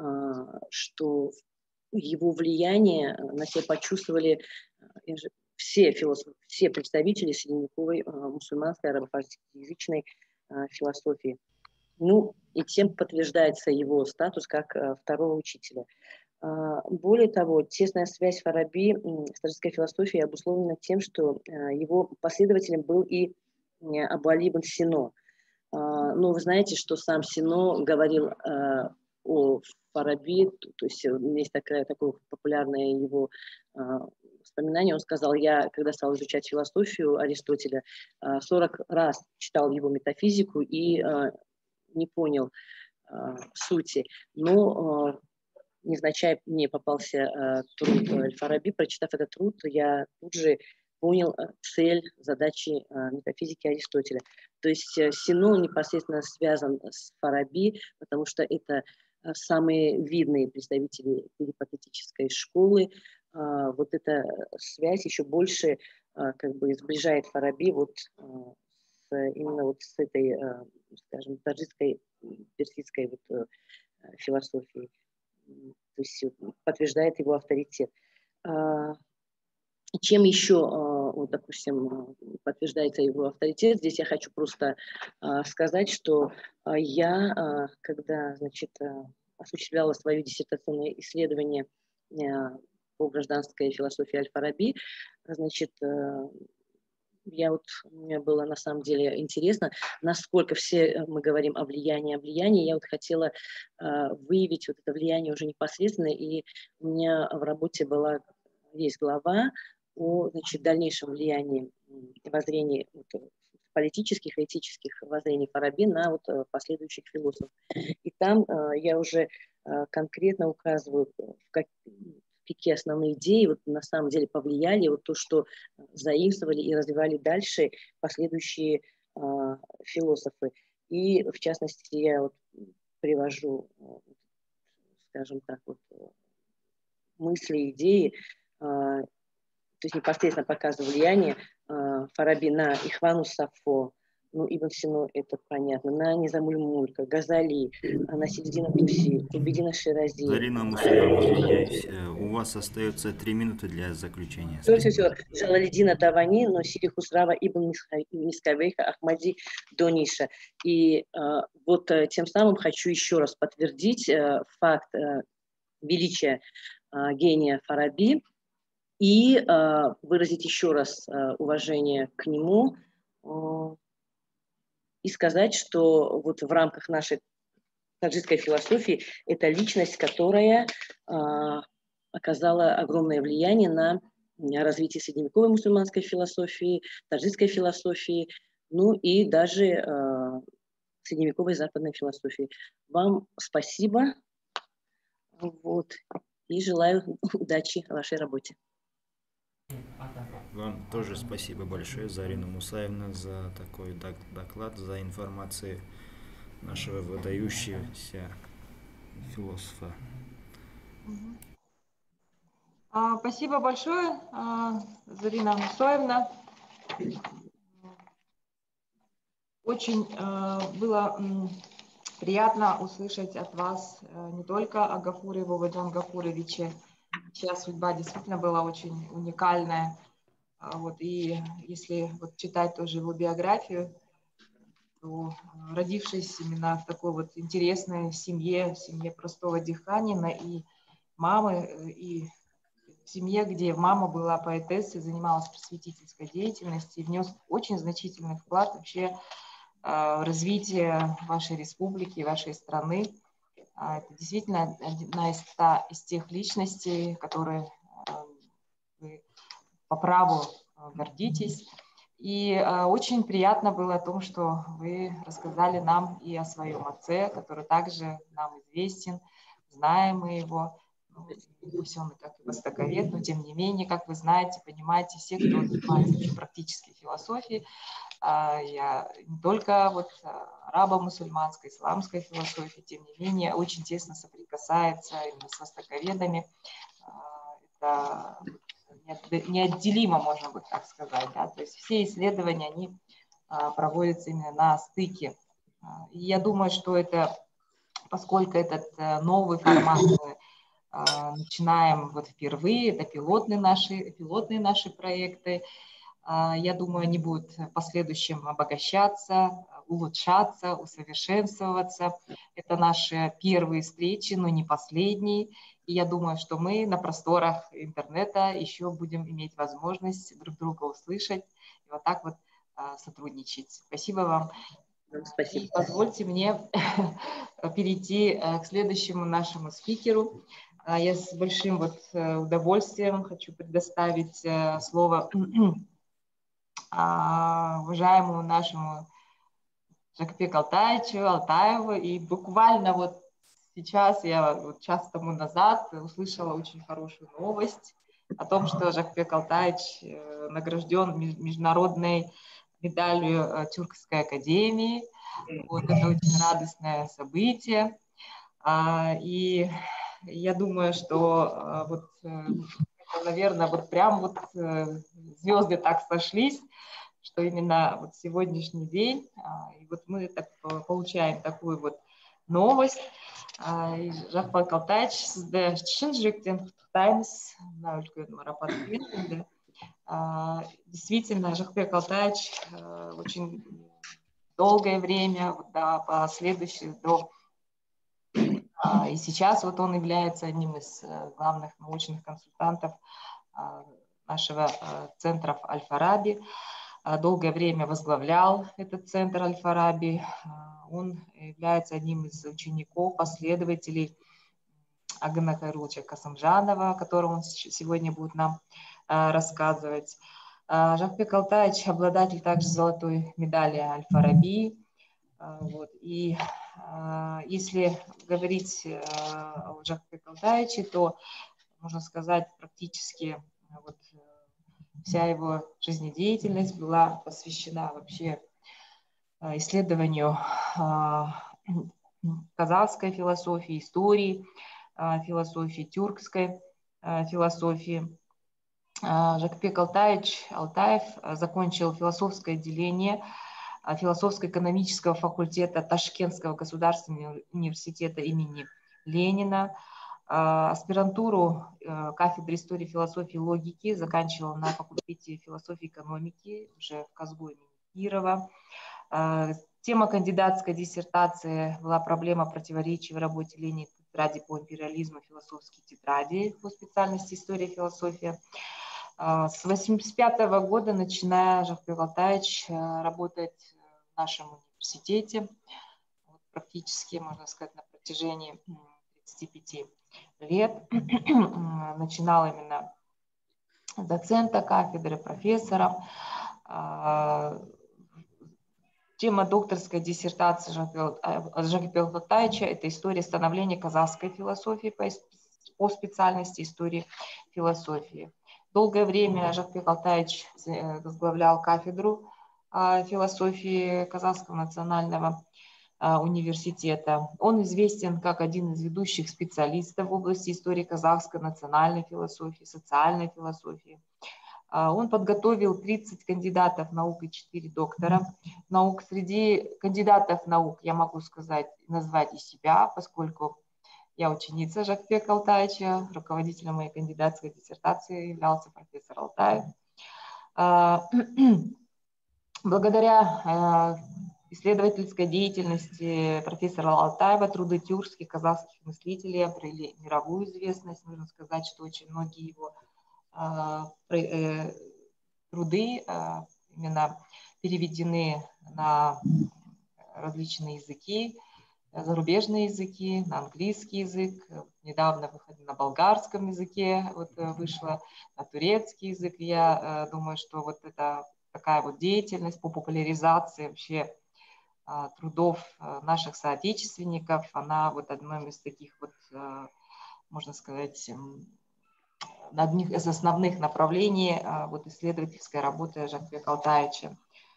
что его влияние на себя почувствовали все философы, все представители средневековой э, мусульманской арабо-фарсийской э, философии. Ну, и тем подтверждается его статус как э, второго учителя. Э, более того, тесная связь Фараби э, с таджикской философией обусловлена тем, что э, его последователем был и э, Абу Али ибн Сино. Э, ну, вы знаете, что сам Сино говорил э, о Фараби, то, то есть есть такая, такое популярное его э, воспоминание. Он сказал: я, когда стал изучать философию Аристотеля, сорок раз читал его метафизику и э, не понял э, сути. Но э, невзначай мне попался э, труд Аль-Фараби. Прочитав этот труд, я тут же понял цель, задачи э, метафизики Аристотеля. То есть э, Сино непосредственно связан с Фараби, потому что это самые видные представители перипатетической школы. Uh, вот эта связь еще больше uh, как бы сближает Фараби вот, uh, с, именно вот с этой, uh, скажем, таджикской, персидской вот, uh, философией. То есть подтверждает его авторитет. Uh, чем еще, uh, вот, допустим, подтверждается его авторитет? Здесь я хочу просто uh, сказать, что uh, я, uh, когда, значит, uh, осуществляла свое диссертационное исследование uh, по гражданской философии Аль-Фараби, значит, я вот, мне было на самом деле интересно, насколько все мы говорим о влиянии, о влиянии, я вот хотела выявить вот это влияние уже непосредственно, и у меня в работе была, есть глава о, значит, дальнейшем влиянии воззрений вот, политических и этических воззрений Фараби на вот последующих философов. И там я уже конкретно указываю, в как какие основные идеи вот, на самом деле повлияли, вот то, что заимствовали и развивали дальше последующие э, философы. И, в частности, я вот привожу, скажем так, вот, мысли, идеи, э, то есть непосредственно показываю влияние э, Фараби на Ихвану Сафо, ну, Ибн Сино, это понятно, на Низамуль Мулька, Газали, на Сиддина Туси, Убедина Ширази. Зарина Мусульман, извиняюсь, у вас остается три минуты для заключения. Все, все, все. Жалалидина Давани, но Сири Хусрава, Ибн Мискавейха, Ахмади Дониша. И э, вот э, тем самым хочу еще раз подтвердить э, факт э, величия э, гения Фараби и э, выразить еще раз э, уважение к нему, э, и сказать, что вот в рамках нашей таджикской философии это личность, которая э, оказала огромное влияние на развитие средневековой мусульманской философии, таджикской философии, ну и даже э, средневековой западной философии. Вам спасибо, вот, и желаю удачи в вашей работе. Вам тоже спасибо большое, Зарина Мусаевна, за такой доклад, за информацию нашего выдающегося философа. Спасибо большое, Зарина Мусаевна. Очень было приятно услышать от вас не только о Гафуре Воводжон Гафуровиче, чья судьба действительно была очень уникальная. Вот, и если вот читать тоже его биографию, то, родившись именно в такой вот интересной семье, в семье простого диханина и мамы, и в семье, где мама была поэтессой, занималась просветительской деятельностью, и внес очень значительный вклад вообще в развитие вашей республики, вашей страны. Это действительно одна из, та, из тех личностей, которые вы по праву гордитесь. И э, очень приятно было о том, что вы рассказали нам и о своем отце, который также нам известен, знаем мы его. Ну, не все мы как и востоковед, но тем не менее, как вы знаете, понимаете, все, кто занимается практической философией, э, я не только вот арабо-мусульманской, исламской философии, тем не менее, очень тесно соприкасается именно с востоковедами. Э, это неотделимо, можно бы так сказать. Да? То есть все исследования, они а, проводятся именно на стыке. И я думаю, что это, поскольку этот а, новый формат мы а, начинаем вот впервые, это пилотные наши, пилотные наши проекты, а, я думаю, они будут в последующем обогащаться, улучшаться, усовершенствоваться. Это наши первые встречи, но не последние. И я думаю, что мы на просторах интернета еще будем иметь возможность друг друга услышать и вот так вот а, сотрудничать. Спасибо вам. Спасибо. И позвольте мне перейти к следующему нашему спикеру. Я с большим вот удовольствием хочу предоставить слово уважаемому нашему Жакпеку Алтаевичу, Алтаеву. И буквально вот сейчас, я вот час тому назад услышала очень хорошую новость о том, что Жакпек Алтаевич награжден международной медалью Тюркской академии. Вот это очень радостное событие. И я думаю, что вот, наверное, вот прям вот звезды так сошлись, что именно вот сегодняшний день, и вот мы так получаем такую вот новость. Жакпек Алтаевич сізді шын жүректен құттықтаймыз мына үлкен марапатпен. Действительно, Жакпек Алтаевич очень долгое время, до последующих, до и сейчас вот он является одним из главных научных консультантов нашего центра Аль-Фараби. Долгое время возглавлял этот центр Аль-Фараби. Он является одним из учеников, последователей Агана Хайрулча Касымжанова, о котором он сегодня будет нам рассказывать. Жакпек Алтаевич обладатель также золотой медали Аль-Фараби. Вот. И если говорить о Жакпеке Алтаевиче, то можно сказать, практически вот вся его жизнедеятельность была посвящена вообще исследованию казахской философии, истории философии, тюркской философии. Жакпек Алтаевич Алтаев закончил философское отделение философско-экономического факультета Ташкентского государственного университета имени Ленина. Аспирантуру кафедры истории, философии и логики заканчивал на факультете философии и экономики уже в Казгу имени Кирова. Тема кандидатской диссертации была проблема противоречий в работе Ленина тетради по империализму, философские тетради по специальности история и философия. С восемьдесят пятого года, начиная, Жакпек Алтаевич работает в нашем университете, вот, практически, можно сказать, на протяжении тридцати пяти лет. Начинал именно с доцента кафедры, профессором. Тема докторской диссертации Жакипа Калтаевича – это история становления казахской философии по специальности истории философии. Долгое время Жакипа Калтаевич возглавлял кафедру философии Казахского национального университета. Он известен как один из ведущих специалистов в области истории казахской национальной философии, социальной философии. Он подготовил тридцать кандидатов наук и четыре доктора наук. Среди кандидатов наук я могу сказать, назвать и себя, поскольку я ученица Жакипа Калтаевича, руководителем моей кандидатской диссертации являлся профессор Алтаев. Благодаря исследовательской деятельности профессора Алтаева труды тюркских казахских мыслителей обрели мировую известность. Нужно сказать, что очень многие его труды именно переведены на различные языки, зарубежные языки, на английский язык. Недавно выходила на болгарском языке, вот вышло на турецкий язык. Я думаю, что вот это такая вот деятельность по популяризации вообще трудов наших соотечественников, она вот одном из таких вот, можно сказать, одних из основных направлений вот, исследовательской работы Жакипа Калтаевича.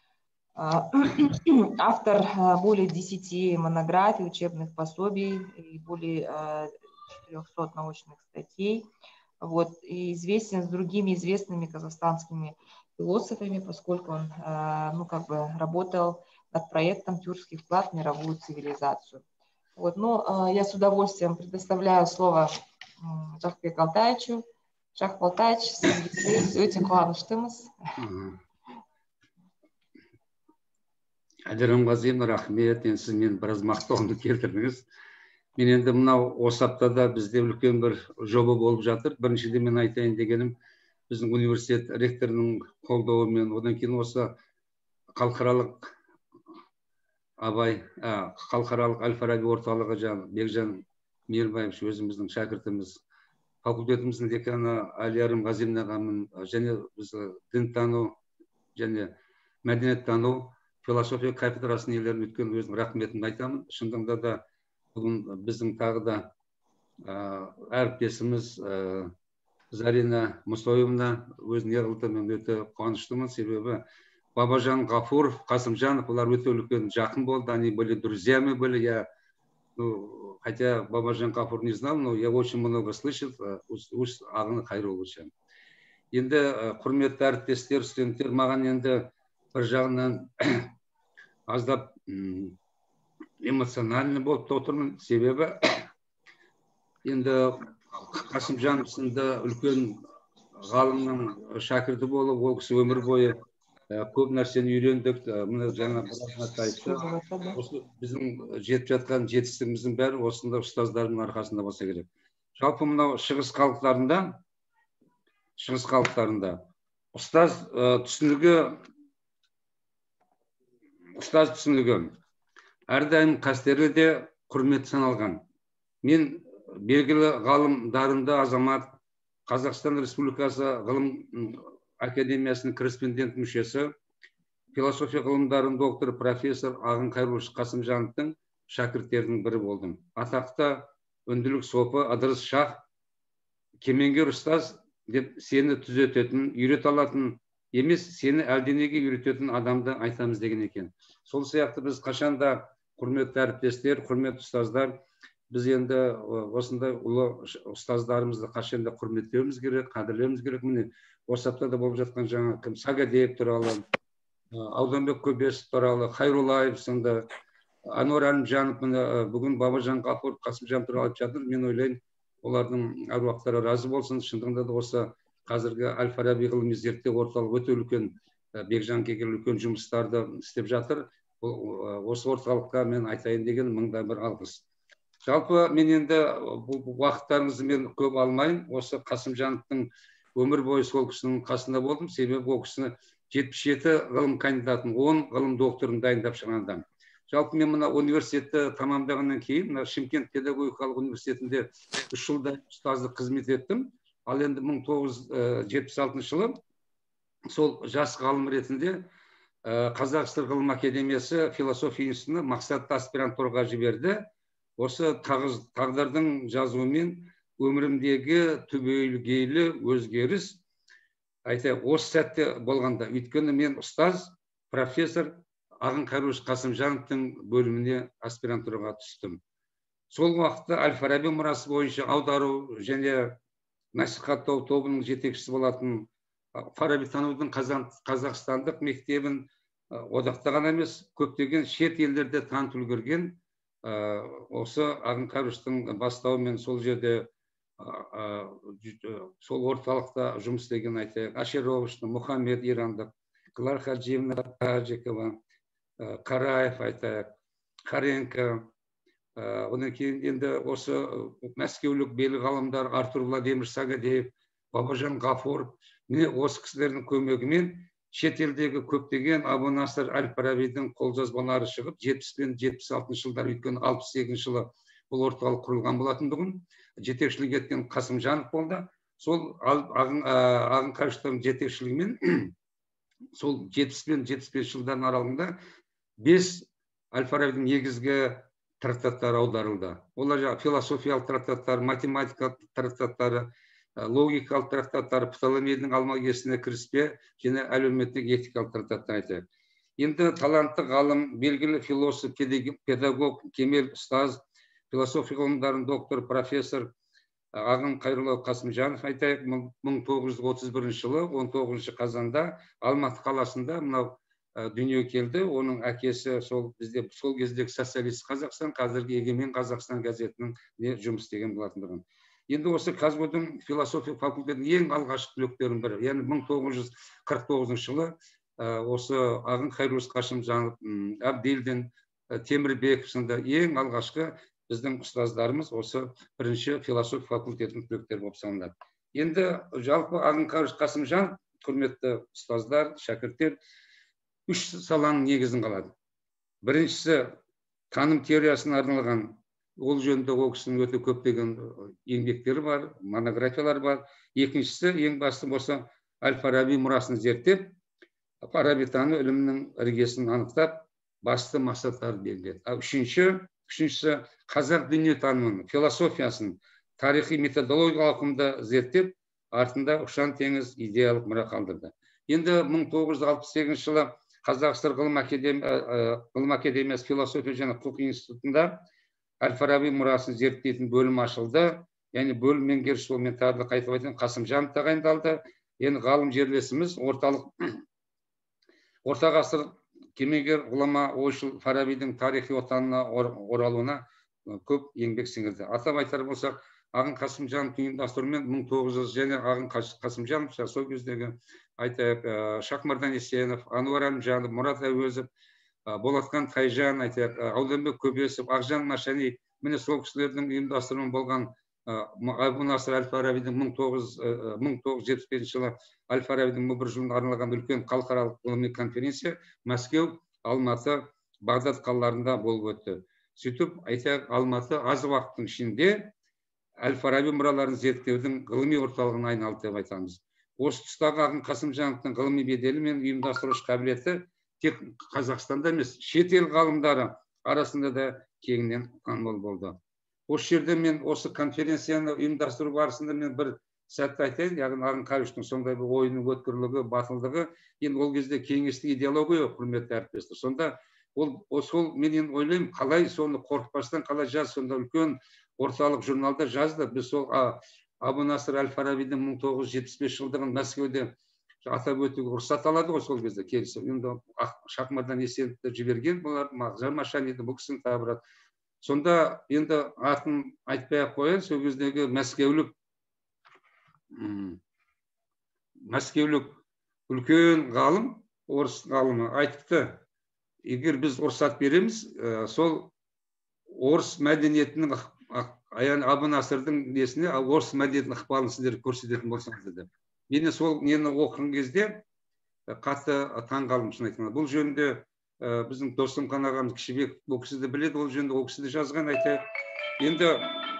Автор более десяти монографий, учебных пособий и более четырехсот научных статей. Вот, и известен с другими известными казахстанскими философами, поскольку он ну, как бы работал над проектом «Тюркский вклад в мировую цивилизацию». Вот, но я с удовольствием предоставляю слово Жакипа Калтаевичу. Жак Калтаевич, сіз өте қуаныштымыз. Әдірімғазин, рахмет, енді сіз мен біраз мақтауымды келтірдіңіз. Мен енді мынау осы аптада бізде үлкен бір жоба болып жатыр. Біріншіден мен айтайын дегенім, біздің университет ректорының қолдауымен, одан кейін осы халықаралық Абай, халықаралық Әл-Фараби орталығы жаңағы Бекжан Мейірбаев өзіміздің шәкіртіміз, факультетіміздің деканы Әлиярым Ғазим ағамның және біз дінтану және мәдениеттану философия кафедрасының иелерін өткен өзінің рахметімді айтамын. Шындығында да бүгін біздің тағы да әріптесіміз Зарина Мұстойымна өзін неғылды, мен өте қуаныштымын, себебі Бабажан Ғафуров, Қасымжанов, олар өте үлкен жақын болды, они были друзьями были, я, ну, хотя Бабажан Ғафур не знал, но я очень много слышал, уж ағыны қайыр болушы. Енді құрметті әріптестер, студенттер, маған енді бір жағынан аздап эмоциональный болып отырмын, себебі енді Қасымжанов сынды үлкен ғалымның шәкірті болып, ол кісі өмір бойы көп нәрсені үйрендік. Мына жаңа айтты, біздің жетіп жатқан жетістігіміздің бәрі осында ұстаздардың арқасында болса керек. Жалпы мынау шығыс халықтарында, шығыс халықтарында ұстаз түсінігі, ұстаз түсінігі әрдайым қастерлі де құрмет саналған. Мен белгілі ғалым, дарынды азамат, Қазақстан Республикасы ғылым академиясының корреспондент мүшесі, философия ғылымдарының докторы профессор Ағын Қайруш Қасымжановтың шәкірттерінің бірі болдым. Атақты үнділік сопы Ыдырыс Шах, кемеңгер ұстаз деп сені түзететін, үйрете алатын емес, сені әлденеге үйрететін адамды айтамыз деген екен. Сол сияқты біз қашанда құрметті әріптестер, құрметті ұстаздар, біз енді осындай ұлы ұстаздарымызды қашанда құрметтеуіміз керек, қадірлеуіміз керек. Міне осы аптада болып жатқан жаңа кім Сағадиев туралы, Ауданбек Көбесов туралы, Хайруллаев сынды, Ануар Әлімжанов, бүгін Бабажан Ғафуров, Қасымжан туралы айтып жатыр. Мен ойлаймын, олардың аруақтары разы болсын. Шындығында да осы қазіргі Әл-Фараби ғылыми зерттеу орталығы өте үлкен, Бекжан келген үлкен жұмыстарды істеп жатыр. Осы орталыққа мен айтайын деген мыңда бір алғыс. Жалпы мен енді уақыттарыңызды мен көп алмайын. Осы Қасымжановтың өмір бойы сол кісінің қасында болдым. Себебі ол кісіні жетпіс жеті ғылым кандидатын, он ғылым докторын дайындап шығарған адам. жалпы мен мына университетті тамамдағаннан кейін мына Шымкент педагогикалық университетінде үш жылда ұстаздық қызмет еттім. Ал енді мың тоғыз жүз жетпіс алтыншы жылы сол жас ғалым ретінде Қазақ-СССР ғылым академиясы философия институтына мақсатты аспирантураға жіберді. Осы тағдырдың жазуымен өмірімдегі түбегейлі өзгеріс айтайық осы сәтте болғанда, өйткені мен ұстаз профессор Ағын Қайруш Қасымжановтың бөліміне аспирантураға түстім. Сол уақытта Әл-Фараби мұрасы бойынша аудару және насихаттау тобының жетекшісі болатын фарабитанудың қазақстандық мектебін одақта ғана емес, көптеген шет елдерде танытып үлгерген осы Ағын Қайруштың бастауымен сол жерде сол орталықта жұмыс істеген айтайық Ашеровичтің, Мұхаммед Ирандық, Клара Хаджиевна Таджикова, Караев айтайық, Харенко, одан кейін енді осы мәскеулік белгілі ғалымдар Артур Владимирович Сагадеев, Бабажан Ғафуров, міне осы кісілердің көмегімен шетелдегі көптеген Абу Насыр Әл-Фарабидің қолжазбалары шығып, жетпіс пен жетпіс алтыншы жылдар, өйткені алпыс сегізінші жылы бұл орталық құрылған болатындығын жетекшілік еткен Қасымжанов болды. Сол Ағын Қайруштың жетекшілігімен сол жетпіс пен жетпіс бес жылдардың аралығында бес Әл-Фарабидің негізгі трактаттары аударылды. Олар жаңағы философиялық трактаттар, математикалық трактаттары, логикалық трактаттар, Птоломейдің алмагесіне кіріспе және әлеуметтік этикалық трактаттар айтайық. Енді талантты ғалым, белгілі философ, педагог, кемел ұстаз, философия ғылымдарының доктор, профессор Ағын Қайруш Қасымжанов айтайық, мың тоғыз жүз отыз бірінші жылы он тоғызыншы қазанда Алматы қаласында мынау дүниеге келді. Оның әкесі сол бізде сол кездегі социалист Қазақстан, қазіргі егемен Қазақстан газетінің жұмыс істеген болатындығын. Енді осы Казгудың философия факультетінің ең алғашқы түлектерінің бірі, яғни мың тоғыз жүз қырық тоғызыншы жылы осы Ағын Қайруш Қасымжанов, Абдилдин, Темірбеков сынды ең алғашқы біздің ұстаздарымыз осы бірінші философия факультетінің түлектері болып саналады. Енді жалпы Ағын Қайруш Қасымжанов, құрметті ұстаздар, шәкірттер, үш саланың негізін қалады. Біріншісі таным теориясына арналған, ол жөнінде ол кісінің өте көптеген еңбектері бар, монографиялар бар. Екіншісі, ең басты болса, Әл-Фараби мұрасын зерттеп, фарабитану ілімінің іргесін анықтап, басты мақсаттарды белгіледі. Үшінші, үшіншісі қазақ дүниетанымын, философиясын, тарихи методологиялық ауқымда зерттеп, артында ұшан теңіз идеялық мұра қалдырды. Енді мың тоғыз жүз алпыс сегізінші жылы Қазақ-СССР ғылым академиясы философия және құқық институтында Әл-Фараби мұрасын зерттейтін бөлім ашылды. Яғни бөлім меңгерушісі мен тағы қайтып айтайын, Қасымжанов тағайындалды. Енді ғалым жерлесіміз орталық орта ғасыр кемеңгер ғұлама ойшыл Фарабидің тарихи отанына оралуына көп еңбек сіңірді. Атап айтар болсақ, Ағын Қасымжановтың ұйымдастыруымен мың тоғыз жүз және Ағын Қасымжанов, сол кездегі айтайық Шахмардан Есенов, Ануар Әлімжанов, Мұрат Әуезов, Болатхан Тайжан, айтайық Ауданбек Көбесов, Ақжан Машани, міне сол кісілердің ұйымдастыруымен болған Абу Насыр Әл-Фарабидің мың тоғыз жүз жетпіс бесінші жылы Әл-Фарабидің мың бір жылына арналған үлкен халықаралық ғылыми конференция Мәскеу, Алматы, Бағдат қалаларында болып өтті. Сөйтіп, айтайық, Алматы аз уақыттың ішінде Әл-Фараби мұраларын зерттеудің ғылыми орталығына айналды деп айтамыз. Осы тұстағы Ағын Қасымжановтың ғылыми беделі мен ұйымдастырушы қабілеті тек Қазақстанда емес, шетел ғалымдары арасында да кеңінен танымал болды. Осы жерде мен осы конференцияны ұйымдастыру барысында мен бір сәтті айтайын, яғни Ағын Қайруштың сондай бір ойының өткірлігі, батылдығы, енді ол кезде кеңестік идеология, құрметті әріптестер. Сонда ол сол мен ойлаймын, қалай соны қорықпастан, қалай жаз, сонда үлкен орталық журналда жазды. Біз сол Абу Насыр Әл-Фарабидің мың тоғыз жүз жетпіс бес жылдығын Мәскеуде атап өтуге рұқсат алады ғой, сол кезде келісіп. Енді Шахмардан Есеновті жіберген болар, Ақжан Машаниді бұл кісіні табырады. Сонда енді атын айтпай-ақ қояйын, сол кездегі мәскеулік мәскеулік үлкен ғалым, орыс ғалымы айтыпты, егер біз рұқсат береміз, сол орыс мәдениетінің Абу Насырдың несіне, орыс мәдениетінің ықпалын сіздер көрсететін болсаңыз деді. Мен сол нені оқыған кезде қатты таң қалдым, шын айтқанда. Бұл жөнінде біздің Досымхан ағамыз Кішібек ол кісіді біледі, ол жөнінде ол кісіді жазған айтайық. Енді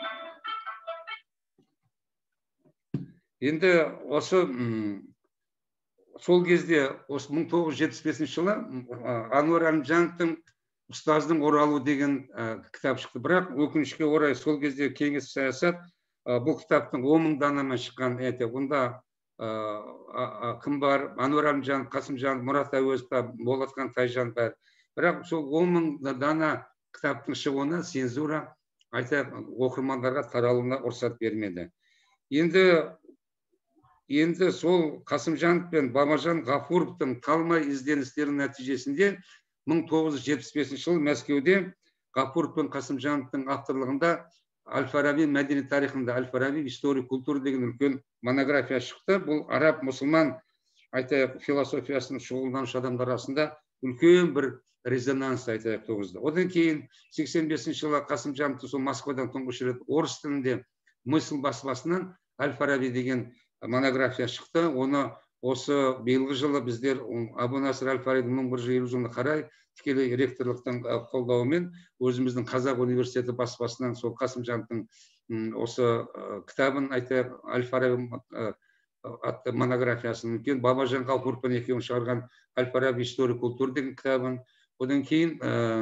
енді осы сол кезде осы мың тоғыз жүз жетпіс бесінші жылы Ануар Әлімжановтың ұстаздың оралуы деген кітап шықты. Бірақ өкінішке орай сол кезде кеңес саясат бұл кітаптың он мың данамен шыққан. Онда кім бар? Ануар Әлімжанов, Қасымжанов, Мұрат Әуезов, Болатхан Тайжан бар. Бірақ сол он мың дана кітаптың шығуына цензура оқырмандарға таралуына рұқсат бермеді. Енді Енді сол Қасымжанов пен Бамажан Ғафуровтың талмай ізденістерінің нәтижесінде мың тоғыз жүз жетпіс бесінші жылы Мәскеуде Ғафуров пен Қасымжановтың авторлығында Әл-Фараби мәдени тарихында Әл-Фараби история культура деген үлкен монография шықты. Бұл араб мұсылман айтайық философиясының шұғылданушы адамдар арасында үлкен бір резонанс айтайық туғызды. Одан кейін сексен бесінші жылы Қасымжановтың сол Москвадан тұңғыш рет орыс тілінде мысл баспасынан Әл-Фараби деген монография шықты. Оны осы биылғы жылы біздер Абу Насыр Әл-Фарабидің мың бір жүз елу жылына қарай тікелей ректорлықтың қолдауымен өзіміздің қазақ университеті баспасынан сол Қасымжановтың осы кітабын айтайық Әл-Фараби атты монографиясын, үлкен Бабажан Ғафуровпен екеуін шығарған Әл-Фараби история культура деген кітабын, одан кейін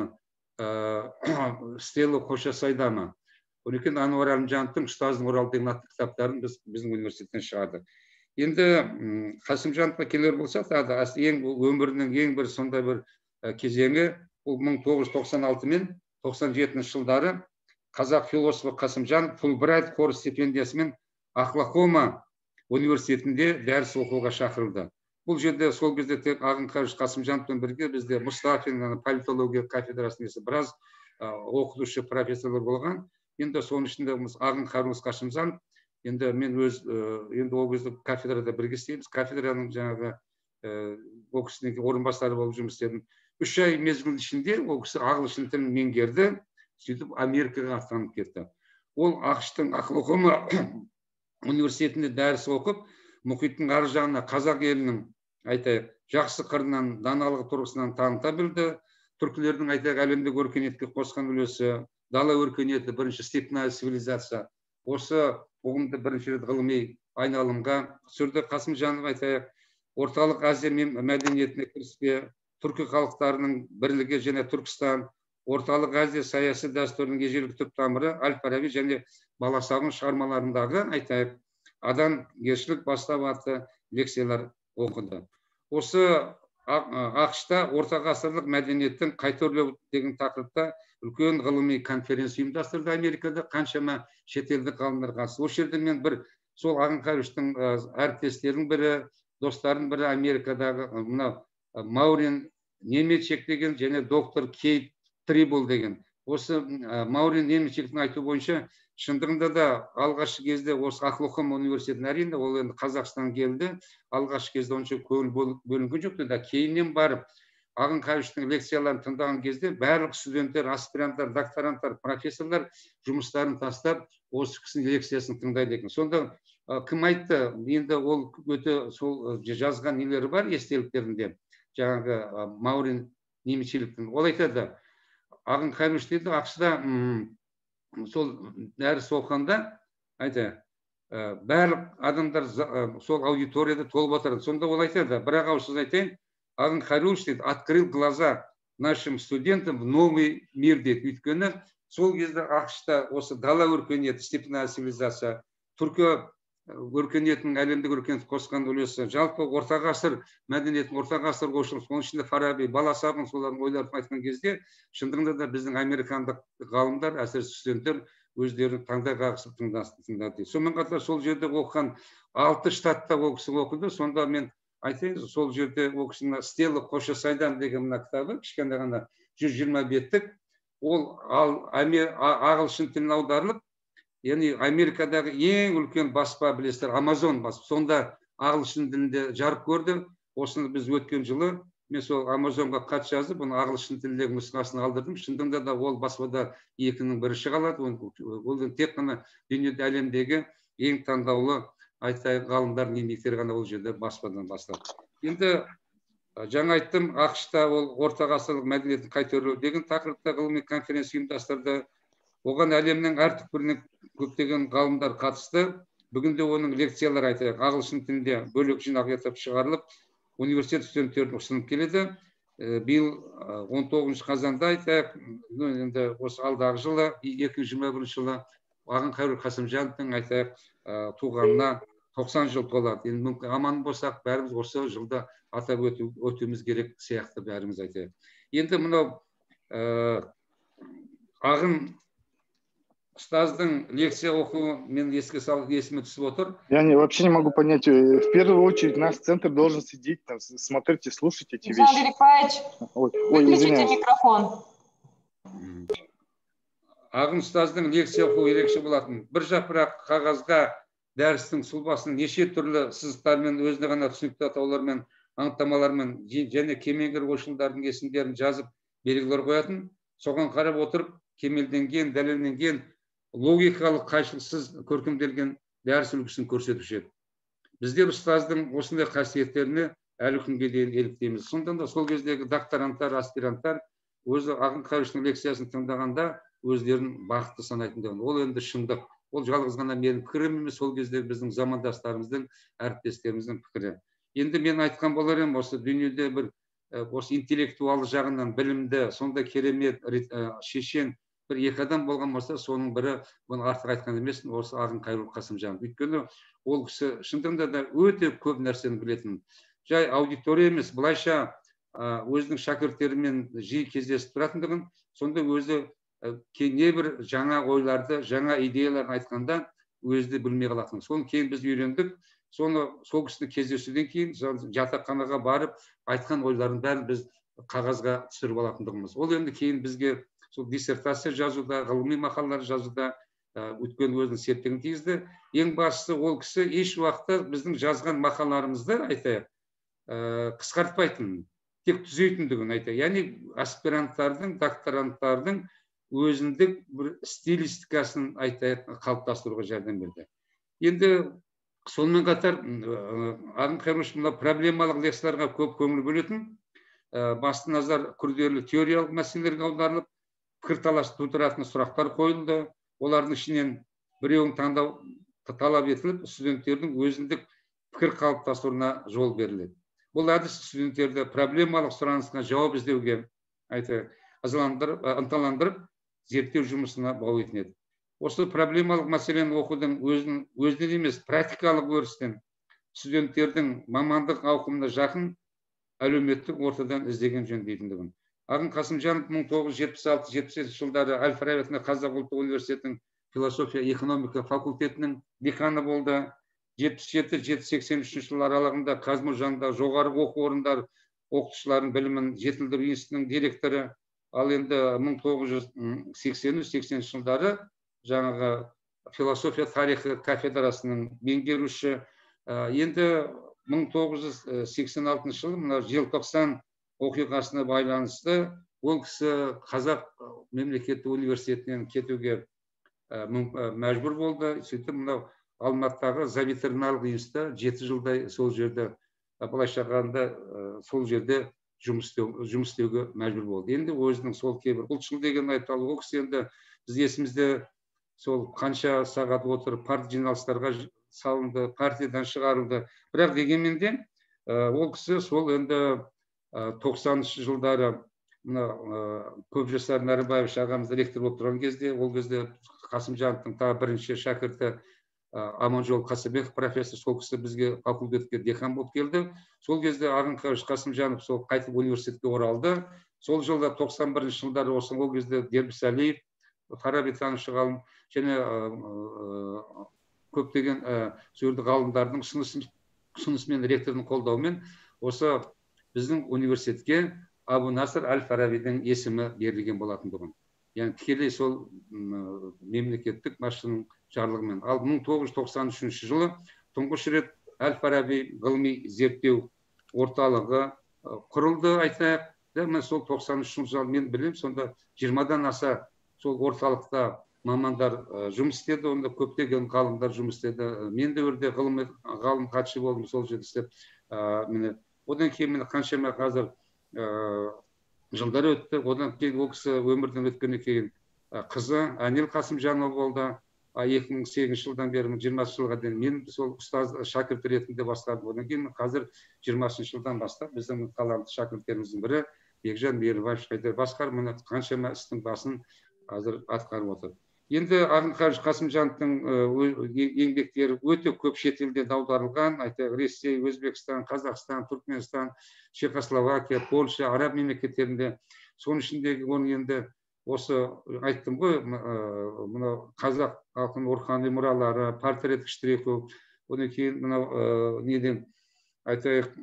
Стелла Қошасайдама, одан кейін Ануар Әлімжановтың ұстаздың оралуы деген атты кітаптарын біз біздің университеттен шығарды. Енді Қасымжановқа келер болсақ, ең өмірінің ең бір сондай бір кезеңі бұл мың тоғыз жүз тоқсан алты мен тоқсан жетінші жылдары қазақ философы Қасымжанов Фулбрайт қор стипендиясымен Оклахома университетінде дәріс оқуға шақырылды. Бұл жерде сол кезде тек Ағын Қабыш Қасымжановпен бірге бізде Мұстафин политология кафедрасында біраз оқытушы профессорлар болған. Енді соның ішінде Ағын Қабыш Қасымжанов, енді мен өз енді ол кезде кафедрада бірге істейміз. Кафедраның жаңағы ол кісінің орынбасары болып жұмыс істедім. Үш ай мезгіл ішінде ол кісі ағылшын тілін меңгерді, сөйтіп Америкаға аттанып кетті. Ол ақш-тың Оклахома университетінде дәріс оқып, мұхиттың ар жағына қазақ елінің айтайық жақсы қырынан, даналығы тұрғысынан таныта білді. Түркілердің айтайық әлемдік өркениетке қосқан үлесі, дала өркениеті, бірінші степная цивилизация. Осы ұғымды бірінші рет ғылыми айналымға түсірді. Қасымжанов айтайық орталық Азия мәдениетіне кіріспе, түркі халықтарының бірлігі және Түркістан, орталық Азия саяси дәстүрінің ежелгі түп тамыры Әл-Фараби және баласағұн шығармаларындағы айтайық адамгершілік бастау атты лекциялар оқыды. Осы ақш-та орта ғасырлық мәдениеттің қайта өрлеу деген тақырыпта үлкен ғылыми конференция ұйымдастырды. Америкада қаншама шетелдік ғалымдар қатысты. Осы жерде мен бір сол Ағын Қабыштың әріптестерінің бірі, достардың бірі Америкадағы мына Маурин Немечек деген және доктор Кейт Трибл деген. Осы Маурин Немечектің айтуы бойынша шындығында да алғашқы кезде осы Оклахома университетінің әрине ол енді Қазақстан келді. Алғашқы кезде онша көңіл бөлінген жоқ, да кейіннен барып Ағын Қабыштың лекцияларын тыңдаған кезде барлық студенттер, аспиранттар, докторанттар, профессорлар жұмыстарын тастап осы кісінің лекциясын тыңдайды екен. Сонда кім айтты? Енді ол өте сол жазған нелері бар естеліктерінде. Жаңағы Маурин Немечеліктің. Ол айтады, Ағын Қабыш дейді, ақшыда сол дәріс оқығанда айтады, барлық адамдар сол аудиторияда толып отырады. Сонда ол айтады, бір ақ ауыз айтайын, Ағын Қабыш дейді, открыл глаза нашим студентам в новый мир дейді. Өйткені сол кезде ақшта осы дала өркениеті, степная цивилизация, түркі өркениетінің әлемдік өркениет қосқан үлесі, жалпы орта ғасыр мәдениетін, орта ғасыр қосылып, соның ішінде Фараби, баласағұн солардың ойларын айтқан кезде, шындығында да біздің американдық ғалымдар, әсіресе студенттер өздерін таңдай қағысып тыңдады. Сонымен қатар сол жерде оқыған алты штатта ол кісі оқыды. Сонда мен айтайын, сол жерде ол кісінің Стелла Қошасайдан деген мына кітабы, кішкентай ғана жүз жиырма беттік, ол ағылшын тіліне аударылып, яғни Америкадағы ең үлкен баспа білесіздер, Амазон баспа. Сонда ағылшын тілінде жарық көрді. Осыны біз өткен жылы мен сол Амазонға хат жазып, оны ағылшын тіліндегі нұсқасын алдырдым. Шындығында да ол баспада екінің бірі қалады. Ол тек қана дүниеде әлемдегі ең таңдаулы айтайық ғалымдардың еңбектері ғана ол жерде баспадан басталды. Енді Жаңа айттым, ақш-та ол орта ғасырлық мәдениетін қайтару деген тақырыпта ғылыми конференция ұйымдастырды. Оған әлемнің әр түкпірінен көптеген ғалымдар қатысты. Бүгінде оның лекциялары айтайық, ағылшын тілінде бөлек жинақ етіп шығарылып, университет студенттеріне ұсынып келеді. Биыл он тоғызыншы қазанда айтайық, енді осы алдағы жылы, екі мың жиырма бірінші жылы Ағын Қасымжановтың айтайық туғанына тоқсан жыл толады. Енді мүмкін аман болсақ, бәріміз осы жылда атап өтуіміз керек сияқты бәріміз айтайық. Енді мынау Ағын ұстаздың лекция оқуы мен еске салып есіме түсіп отыр. Я не, вообще не могу понять. В первую очередь наш центр должен сидеть, там, смотреть и слушать эти вещи. Александр Ильич, ой, выключите микрофон. Ағын ұстаздың лекция оқуы ерекше болатын. Бір жапырақ қағазға дәрістің сұлбасын неше түрлі сызықтармен, өзіне ғана түсінікті атаулармен, анықтамалармен және кемеңгер ойшылдардың есімдерін жазып белгілер қоятын. Соған қарап отырып, кемелденген, дәлелденген, логикалық қайшылықсыз көркемделген дәріс үлгісін көрсетуші еді. Біздер ұстаздың осындай қасиеттеріне әлі күнге дейін еліктейміз. Сондықтан да сол кездегі докторанттар, аспиранттар өзі Ағын Қайыршының лекциясын тыңдағанда өздерін бақытты санайтын. Ол енді шындық. Ол жалғыз ғана менің пікірім емес, сол кезде біздің замандастарымыздың, әріптестеріміздің пікірі. Енді мен айтқан болар едім, осы дүниеде бір осы интеллектуал жағынан білімді, сондай керемет шешен бір екі адам болған болса, соның бірі, бұны артық айтқан емес, осы Ағын Қасымжанов. Өйткені ол кісі шындығында да өте көп нәрсені білетін. Жай аудитория емес, былайша өзінің шәкірттерімен жиі кездесіп тұратындығын, сонда өзі небір жаңа ойларды, жаңа идеяларын айтқанда өзі білмей қалатын. Соны кейін біз үйрендік. Соны сол кісіні кездесуден кейін жатақханаға барып айтқан ойларын бәрін біз қағазға түсіріп алатындығымыз. Ол енді кейін бізге сол диссертация жазуда, ғылыми мақалалар жазуда өткен өзінің септігін тигізді. Ең бастысы ол кісі еш уақытта біздің жазған мақалаларымызды айтайық қысқартпайтын, тек түзейтіндігін айтайық. Яғни аспиранттардың, докторанттардың өзіндік бір стилистикасын айтайық қалыптастыруға жәрдем берді. Енді сонымен қатар Ағын Қайырыш проблемалық лекцияларға көп көңіл бөлетін, басты назар күрделі теориялық мәселелерге аударылып, пікірталас тудыратын сұрақтар қойылды. Олардың ішінен біреуін таңдау талап етіліп, студенттердің өзіндік пікір қалыптастыруына жол беріледі. Бұл әдіс студенттерді проблемалық сұранысына жауап іздеуге ынталандырып, зерттеу жұмысына баулитын еді. Осы проблемалық мәселені оқудың өзінен емес, практикалық өрістен студенттердің мамандық ауқымына жақын әлеуметтік ортадан іздеген жөн дейтіндігін. Ағын Қасымжанов мың тоғыз жүз жетпіс алты жетпіс жетінші жылдары Әл-Фараби атындағы Қазақ ұлттық университетінің философия экономика факультетінің деканы болды. жетпіс жеті жеті сексен үшінші жыл аралығында Қазму жанындағы жоғары оқу орындары оқытушылардың білімін жетілдіру институтының директоры. Ал енді мың тоғыз жүз сексен үш сексенінші жылдары жаңағы философия тарихы кафедрасының меңгеруші. Енді мың тоғыз жүз сексен алтыншы жылы мына желтоқсан оқиғасына байланысты ол кісі Қазақ мемлекеттік университетінен кетуге мәжбүр болды. Сөйтіп мынау Алматыдағы ветеринарлық институтта жеті жылдай сол жерде, былайша айтқанда сол жерде жұмыс істеуге мәжбүр болды. Енді өзінің сол кейбір ұлтшыл деген айталы ол кісі енді біз есімізде сол қанша сағат отырып партия жиналыстарға салынды, партиядан шығарылды. Бірақ дегенмен де ол кісі сол енді тоқсаныншы жылдары көп жасар Нәрібаев ағамыз ректор болып тұрған кезде, ол кезде Қасымжановтың тағы бірінші шәкірті Аманжол Қасымбеков профессор, сол кісі бізге факультетке декан болып келді. Сол кезде Ағын Қасымжанов сол қайтып университетке оралды. Сол жылда тоқсан бірінші жылдары осы ол кезде Дербісәлиев, Фарабитанушы ғалым және көптеген сөйлді ғалымдардың ұсынысымен ректордың қолдауымен осы біздің университетке Абу Насыр Әл-Фарабидің есімі берілген болатындығын. Яғни тікелей сол мемлекеттік басшының жарлығымен. Ал мың тоғыз жүз тоқсан үшінші жылы тұңғыш рет Әл-Фараби ғылыми зерттеу орталығы құрылды айтайық. Мен сол тоқсан үшінші жылы мен білем, сонда жиырмадан аса сол орталықта мамандар жұмыс істеді, онда көптеген ғалымдар жұмыс істеді. Мен де өрде ғалым хатшы болдым, сол жерде істеп, мені одан кейін міне қаншама қазір жылдар өтті. Одан кейін ол кісі өмірден өткеннен кейін қызы Әнел Қасымжанова болды. екі мың сегізінші жылдан бері жиырмасыншы жылға дейін мен сол ұстаз шәкірт ретінде басқардым. Одан кейін қазір жиырмасыншы жылдан бастап біздің талантты шәкірттеріміздің бірі Бекжан Мейірбаев Шайдар басқарып, міне қаншама істің басын қазір атқарып отыр. Енді Ақын Қасымжановтың еңбектері өте көп шетелде аударылған, айтайық, Ресей, Өзбекстан, Қазақстан, Түркменстан, Чехословакия, Польша, араб мемлекеттерінде. Соның ішіндегі оны енді осы айттым ғой, мынау қазақ халқының рухани мұралары, портрет Штрихов, одан кейін мынау неден айтайық,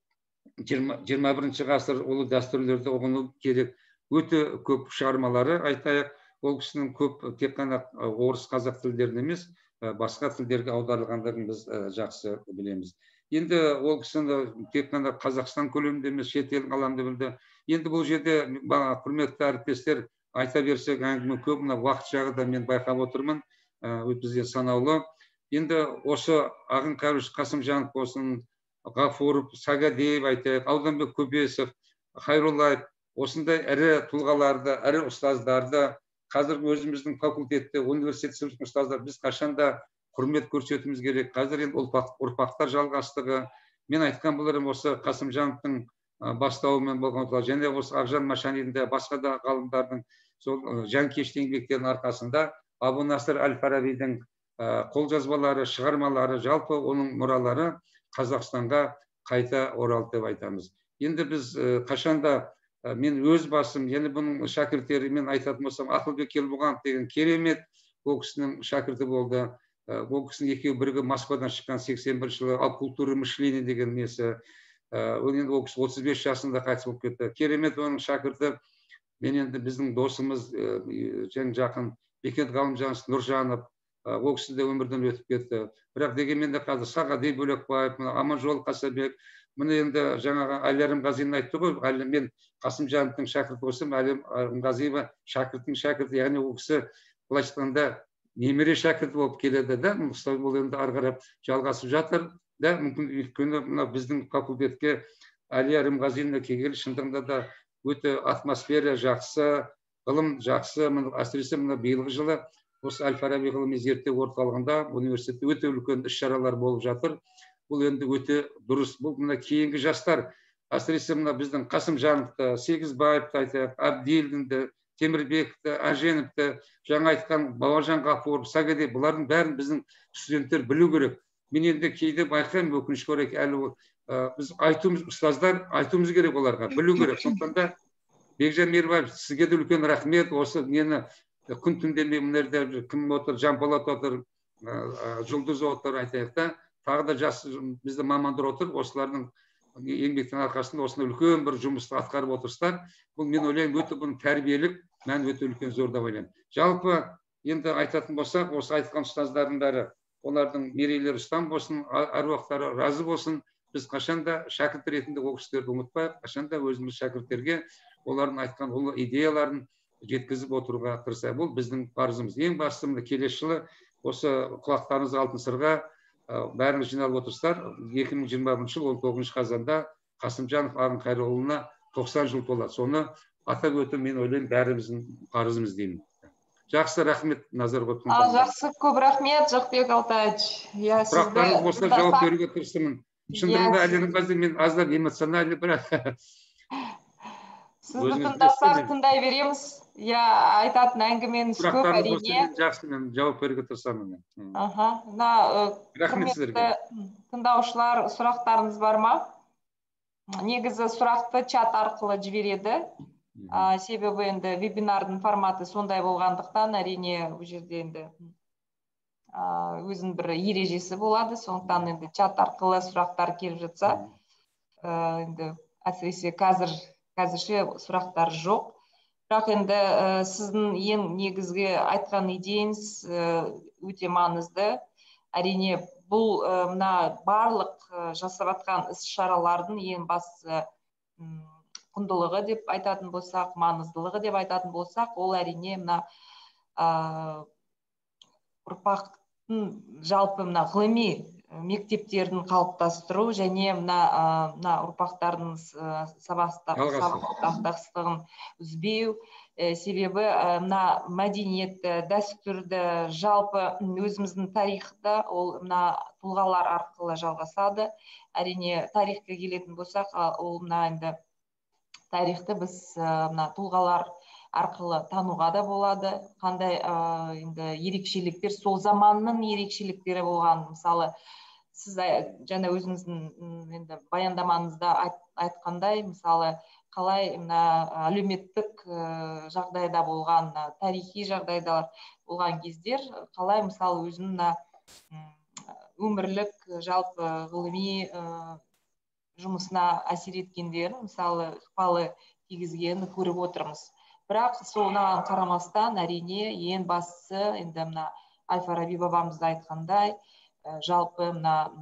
жиырма бірінші ғасыр ұлы дәстүрлерді ұғыну керек. Өте көп шығармалары, айтайық, ол кісінің көп тек қана орыс қазақ тілдерін емес, басқа тілдерге аударылғандығын біз жақсы білеміз. Енді ол кісіні тек қана Қазақстан көлемінде емес, шетел ғаламда білді. Енді бұл жерде құрметті әріптестер айта берсек әңгіме көп, мына уақыт жағы да мен байқап отырмын, бізде санаулы. Енді осы Ақын Қасымжанов болсын, Ғафуров, Сағадиев, айтайық, Ауданбек Көбесов, Хайруллаев, осындай ірі тұлғаларды, ірі ұстаздарды қазір өзіміздің факультетте, университет ұстаздар біз қашанда құрмет көрсетуіміз керек. Қазір енді ұрпақтар жалғастығы. Мен айтқан боларым осы Қасымжановтың бастауымен болған, және осы Ақжан Машанидың басқа да ғалымдардың сол жанкешті еңбектерінің арқасында Абу Насыр әл-Фарабидің қолжазбалары, шығармалары, жалпы оның мұралары Қазақстанға қайта оралды деп айтамыз. Енді біз қашанда мен өз басым, енді бұның шәкірттері мен айтатын болсам, Ақылбек Келбұғанов деген керемет ол кісінің шәкірті болды. Ол кісінің екеуі бірге Москвадан шыққан сексен бірінші жылы, ал культура мышления деген несі. Ол енді ол кісі отыз бес жасында қайтыс болып кетті. Керемет оның шәкірті. Мен енді біздің досымыз, және жақын Бекет Ғалымжанов Нұржанов, ол кісі де өмірден өтіп кетті. Бірақ дегенмен де қазір Сағади Бөлекбаев, Аманжол Қасабек, міне енді жаңағы Әлия Рымғазин айтты ғой, әлі мен Қасымжановтың шәкірті болсам, Әлия Рымғазиева шәкірттің шәкірті, яғни ол кісі былай айтқанда немере шәкірт болып келеді да, бұл енді ары қарап жалғасып жатыр да, мүмкін өйткені мына біздің факультетке Әлия Рымғазиевна келгелі шындығында да өте атмосфера жақсы, ғылым жақсы, әсіресе мына биылғы жылы осы Әл-Фараби ғылыми зерттеу орталығында университетте өте үлкен іс-шаралар болып жатыр. Бұл енді өте дұрыс. Бұл мына кейінгі жастар, әсіресе мына біздің Қасымжановты, Сегізбаевты айтайық, Абдилдинді, Темірбековті, Әженовті, жаңа айтқан Бауыржан Ғафуров, Сағадиев, бұлардың бәрін біздің студенттер білу керек. Мен енді кейде байқаймын, өкінішке орай әлі біз айтуымыз, ұстаздар айтуымыз керек оларға, білу керек. Сондықтан да Бекжан Мейірбаев, сізге де үлкен рахмет. Осы нені күн түндемей мына кім отыр, Жанболат отыр, Жұлдыз отыр, айтайық та, тағы да жас бізді мамандар отыр, осылардың еңбектің арқасында осындай үлкен бір жұмысты атқарып отырсыздар. Бұл мен ойлаймын өте бұның тәрбиелік мән өте үлкен зор деп ойлаймын. Жалпы енді айтатын болсақ, осы айтқан ұстаздардың бәрі, олардың мерейлері ұстам болсын, аруақтары разы болсын. Біз қашанда шәкірт ретінде ол кісілерді ұмытпайық, қашанда өзіміз шәкірттерге олардың айтқан ұлы идеяларын жеткізіп отыруға тырысайық. Бұл біздің парызымыз. Ең бастысы келесі жылы осы құлақтарыңыз алтын сырға бәріңіз жиналып отырсыздар. екі мың жиырма бірінші жыл он тоғызыншы қазанда Қасымжанов Ақын Қайроллаұлына тоқсан жыл толады. Соны атап өту мен ойлаймын бәріміздің парызымыз деймін. Жақсы, рахмет, назар қойып. Жақсы, көп рахмет, Жақбек Алтаевич. Сұрақтарыңыз болса жауап беруге тырысамын. Шындығында әлемнің қазір мен аздап эмоциональный, бірақ сізді тыңдасақ тыңдай береміз. Я айтатын әңгіменіз көп әрине. Жақсы, мен жауап беруге тырысамын. Рахмет сіздерге. Тыңдаушылар, сұрақтарыңыз бар ма? Негізі сұрақты чат арқылы жібереді. Себебі енді вебинардың форматы сондай болғандықтан әрине бұл жерде енді өзінің бір ережесі болады. Сондықтан енді чат арқылы сұрақтар келіп жатса, енді әсіресе қазір қазірше сұрақтар жоқ. Бірақ енді сіздің ең негізгі айтқан идеяңыз өте маңызды. Әрине бұл мына барлық жасап жатқан іс-шаралардың ең басты құндылығы деп айтатын болсақ, маңыздылығы деп айтатын болсақ, ол әрине мына ұрпақтың жалпы мына ғылыми мектептерін қалыптастыру және мына мына ұрпақтардың сабақтастығын үзбеу. Себебі мына мәдениетті, дәстүрді, жалпы өзіміздің тарихты ол мына тұлғалар арқылы жалғасады. Әрине тарихқа келетін болсақ, ол мына енді тарихты біз мына тұлғалар арқылы тануға да болады. Қандай енді ерекшеліктер, сол заманның ерекшеліктері болған. Мысалы, сіз жаңа өзіңіздің енді баяндамаңызда айтқандай, мысалы, қалай мына әлеуметтік жағдайда болған, тарихи жағдайда болған кездер, қалай мысалы өзінің мына өмірлік, жалпы ғылыми жұмысына әсер еткендерін, мысалы, ықпалы тигізгенін көріп отырмыз. Бірақ соған қарамастан, әрине, ең бастысы енді мына Әл-Фараби бабамыз айтқандай, жалпы мына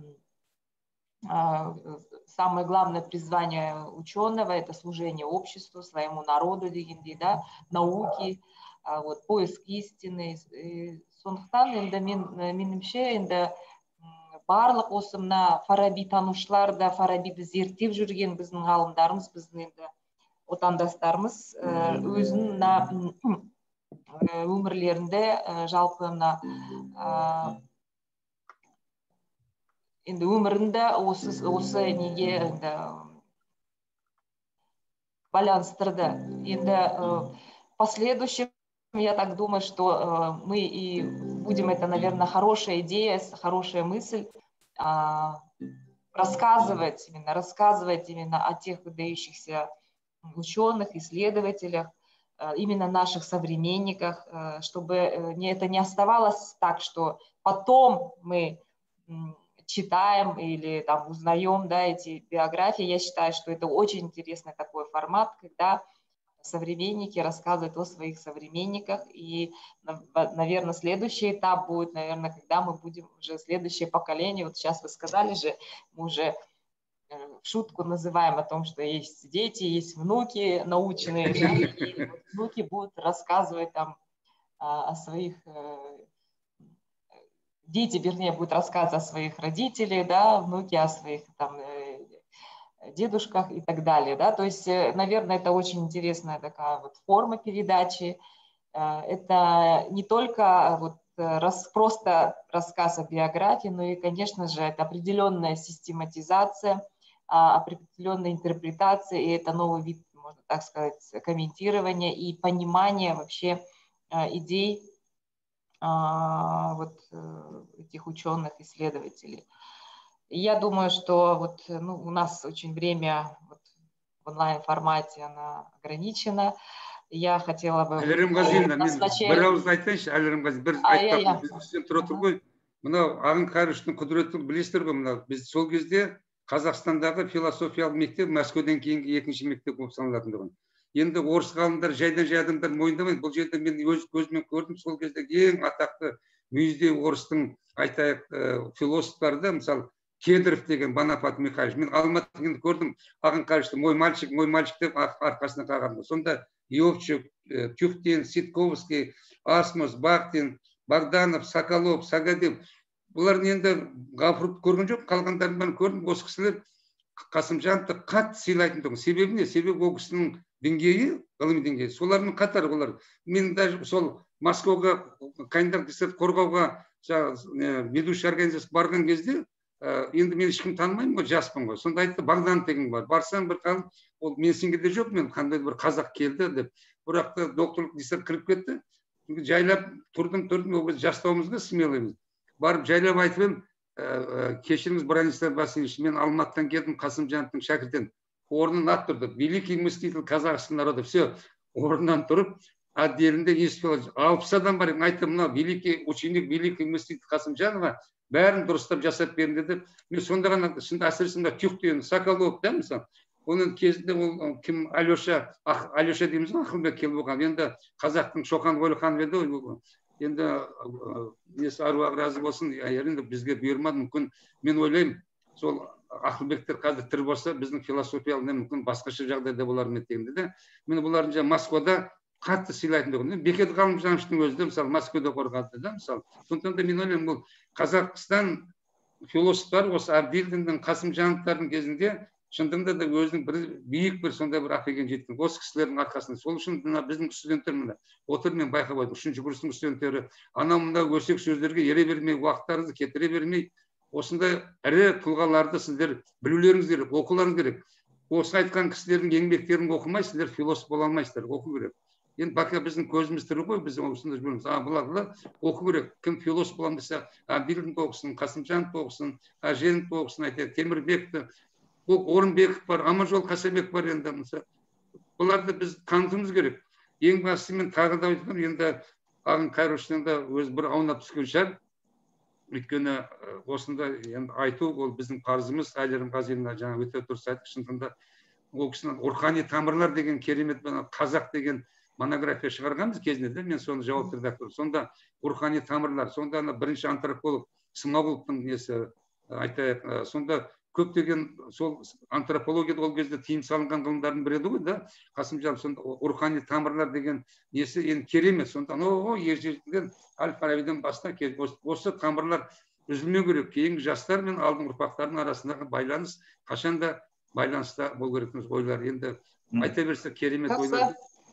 самое главное призвание ученого — это служение обществу, своему народу дегендей, да, науки, вот, поиск истины. Сондықтан енді мен менімше енді барлық осы мына Фараби танушылар да, Фарабиді зерттеп жүрген біздің ғалымдарымыз, біздің енді отандастарымыз өзінің мына өмірлерінде жалпы мына енді өмірінде осы осы неге енді байланыстырды. Енді последующем, я так думаю, что мы и будем, это, наверное, хорошая идея, хорошая мысль рассказывать именно, рассказывать именно о тех выдающихся ученых, исследователях, именно наших современниках, чтобы не, это не оставалось так, что потом мы читаем или там узнаем, да, эти биографии. Я считаю, что это очень интересный такой формат, когда современники рассказывают о своих современниках. И, наверное, следующий этап будет, наверное, когда мы будем уже следующее поколение. Вот сейчас вы сказали же, мы уже в шутку называем о том, что есть дети, есть внуки научные, да, и вот внуки будут рассказывать там о своих, дети, вернее, будут рассказывать о своих родителях, да, внуки о своих там дедушках и так далее, да, то есть, наверное, это очень интересная такая вот форма передачи. Это не только вот рас, просто рассказ о биографии, но и, конечно же, это определенная систематизация, определенная интерпретация, и это новый вид, можно так сказать, комментирования и понимания вообще идей вот этих ученых, исследователей. Я думаю, что вот, ну, у нас очень время вот, в онлайн-формате она ограничена. Я хотела бы... бір ауыз айтайыншы, Әлірімғазин, бір айтпақпын, біз үстен тұра тұр ғой. Мынау Ағын Қарыштың құдіретін білесіздер ғой, мынау біз сол кезде Қазақстандағы философиялық мектеп Мәскеуден кейінгі екінші мектеп болып саналатын. Енді орыс ғалымдар, жайдан жай адамдар мойындамайды. Бұл жерде мен өз көзіммен көрдім, сол кезде ең атақты мүйізде орыстың айтайық философтарды, мысалы Кедров деген Бонапарт Михайлович. Мен Алматыда көрдім, Ағын Қарышты, мой мальчик, мой мальчик деп арқасына қағанды. Сонда Иовчев, Тюхтин, Ситковский, Асмус, Бахтин, Богданов, Соколов, Сагадев. Бұлардың енді ғафырып көрген жоқ, қалғандарын мен көрдім. Осы кісілер Қасымжановты қатты сыйлайтын тұғын. Себебі не? Себебі ол кісінің деңгейі, ғылыми деңгейі. Солардың қатары олар. Мен даже сол Москваға кандидат диссертациясын қорғауға ведущий организация барған кезде, енді мен ешкім танымаймын ғой, жаспын ғой. Сонда айтты, Богдан деген бар. Барсам бір қалым, ол мен сенгенде жоқ, мен қандай бір қазақ келді деп. Бірақта докторлық диссерт кіріп кетті. Жайлап тұрдым, тұрдым, ол жастауымызға смелыймыз. Барып жайлап айтып едім, кешіріңіз, Бронислав Васильевич, мен Алматыдан келдім, Қасымжановтың шәкіртін. Орнын ат тұрды. Великий мыслитель казахского народа. Все, орнынан тұрып, отделінде естіп алпыс адам бар. Айттым, мына великий ученик, великий мыслитель Қасымжанова бәрін дұрыстап жасап берді деп. Мен сонда ғана, әсіресінде Тюхтин, Соколов, да, мысалы. Оның кезінде ол кім Алеша, Алеша дейміз ғой, Ақылбек келіп оған. Енді қазақтың Шоқан Уәлиханов еді, енді несі аруақ разы болсын, енді бізге бұйырмады. Мүмкін мен ойлаймын, сол Ақылбектер қазір тірі болса, біздің философиялық мүмкін басқаша жағдайда болар ма дегенде де. Мен бұлардың жаңа Москвада қатты сыйлайтын дегенде. Бекет Ғалымжановтың өзі де мысалы Москвада қорғады да, мысалы. Сондықтан да мен ойлаймын, бұл Қазақстан философтар осы Абдилдиннің, Қасымжановтардың кезінде шындығында да өзінің бір биік бір сондай бір ақылға жеткен осы кісілердің арқасында. Сол үшін мына біздің студенттер мына отыр, мен байқап отырмын, үшінші курстың студенттері анау мынау өсек сөздерге ере бермей, уақыттарыңызды кетіре бермей, осындай ірі тұлғаларды сіздер білулеріңіз керек, оқуларыңыз керек. Осы айтқан кісілердің еңбектерін оқымай сіздер философ бола алмайсыздар, оқу керек. Енді бақа біздің көзіміз тірі ғой, біз осында жүрміз. А бұларды оқу керек. Кім философ боламын десе, Абдилдинді оқысын, Қасымжановты оқысын, Әженовті оқысын, айтайық, Темірбекті, Орынбеков бар, Аманжол Қасабек бар. Енді бұларды біз танытуымыз керек. Ең бастысы мен тағы да айтқым, енді ағын Қайроштан да өзі бір аунап түскен шығар. Өйткені осында енді айту ол біздің парызымыз. Әлерім Ғазинна жаңа өте дұрыс айтты. Шындығында ол кісінің рухани тамырлар деген керемет қазақ деген монография шығарғанбыз кезінде, мен соны жауап редактор. Сонда рухани тамырлар, сонда бірінші антрополог Смағұловтың несі айтайық, сонда көптеген сол антропологияда ол кезде тыйым салынған ғылымдардың бірі еді ғой, да, Қасымжанов. Сонда рухани тамырлар деген несі енді керемет. Сонда о ежелден Әл-Фарабиден баста осы тамырлар үзілмеу керек. Кейінгі жастар мен алдыңғы ұрпақтардың арасындағы байланыс қашанда байланыста болу керек ойлар. Енді айта берсе керемет ойлар.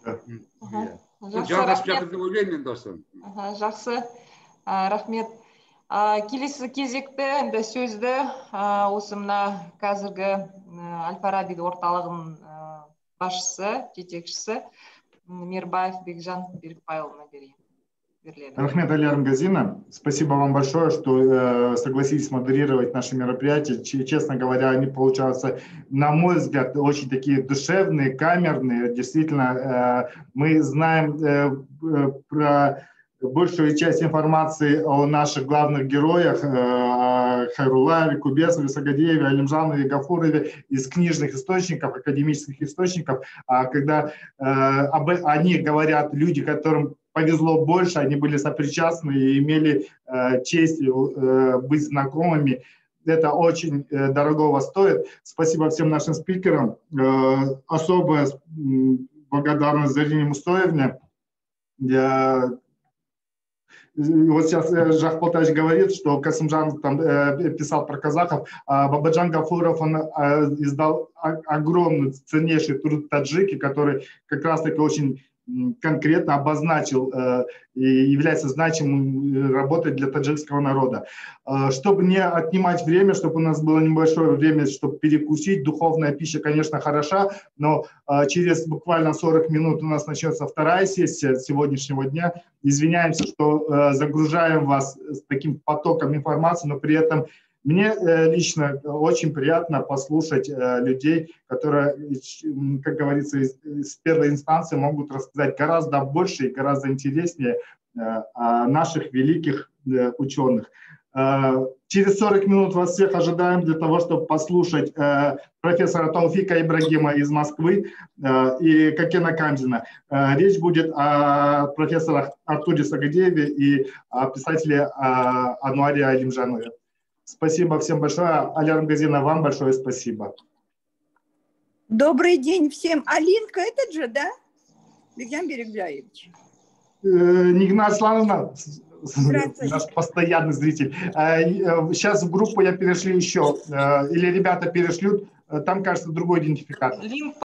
Жалғасып жатыр деп ойлаймын енді осы. Жақсы, рахмет. Келесі кезекті енді сөзді осы мына қазіргі Әл-Фараби орталығының басшысы, жетекшісі Мирбаев Бекжан Берікбайұлына берейін. Рахмет, Алярым Газина. Спасибо вам большое, что э, согласились модерировать наши мероприятия. Честно говоря, они получаются, на мой взгляд, очень такие душевные, камерные. Действительно, э, мы знаем э, э, про большую часть информации о наших главных героях, э, Хайруллаеве, Кубесове, Сагадееве, Алимжанове, Гафурове из книжных источников, академических источников. А когда э, об, они говорят люди, которым повезло больше, они были сопричастны и имели э, честь э, быть знакомыми. Это очень э, дорогого стоит. Спасибо всем нашим спикерам. Э, особая благодарность Зарине Мустоевне. Я... Вот сейчас Жах Полтавич говорит, что Касымжанов там э, писал про казахов, а Бабаджан Гафуров, он э, издал огромный, ценнейший труд таджики, который как раз-таки очень конкретно обозначил э, и является значимым работой для таджикского народа. Э, чтобы не отнимать время, чтобы у нас было небольшое время, чтобы перекусить, духовная пища, конечно, хороша, но э, через буквально сорок минут у нас начнется вторая сессия сегодняшнего дня. Извиняемся, что э, загружаем вас с таким потоком информации, но при этом мне э, лично очень приятно послушать э, людей, которые, как говорится, из, из первой инстанции могут рассказать гораздо больше и гораздо интереснее э, о наших великих э, ученых. Э, через сорок минут вас всех ожидаем для того, чтобы послушать э, профессора Тауфика Ибрагима из Москвы э, и Кокена Камзина. Э, речь будет о профессорах Артуре Сагадееве и о писателе э, Ануаре Алимжанове. Спасибо всем большое. Алярым Газина, вам большое спасибо. Добрый день всем. Алинка, этот же, да? Бекжан Берикбаевич. Нигна Аслановна, наш постоянный зритель. Сейчас в группу я перешли еще. Или ребята перешлют. Там, кажется, другой идентификатор.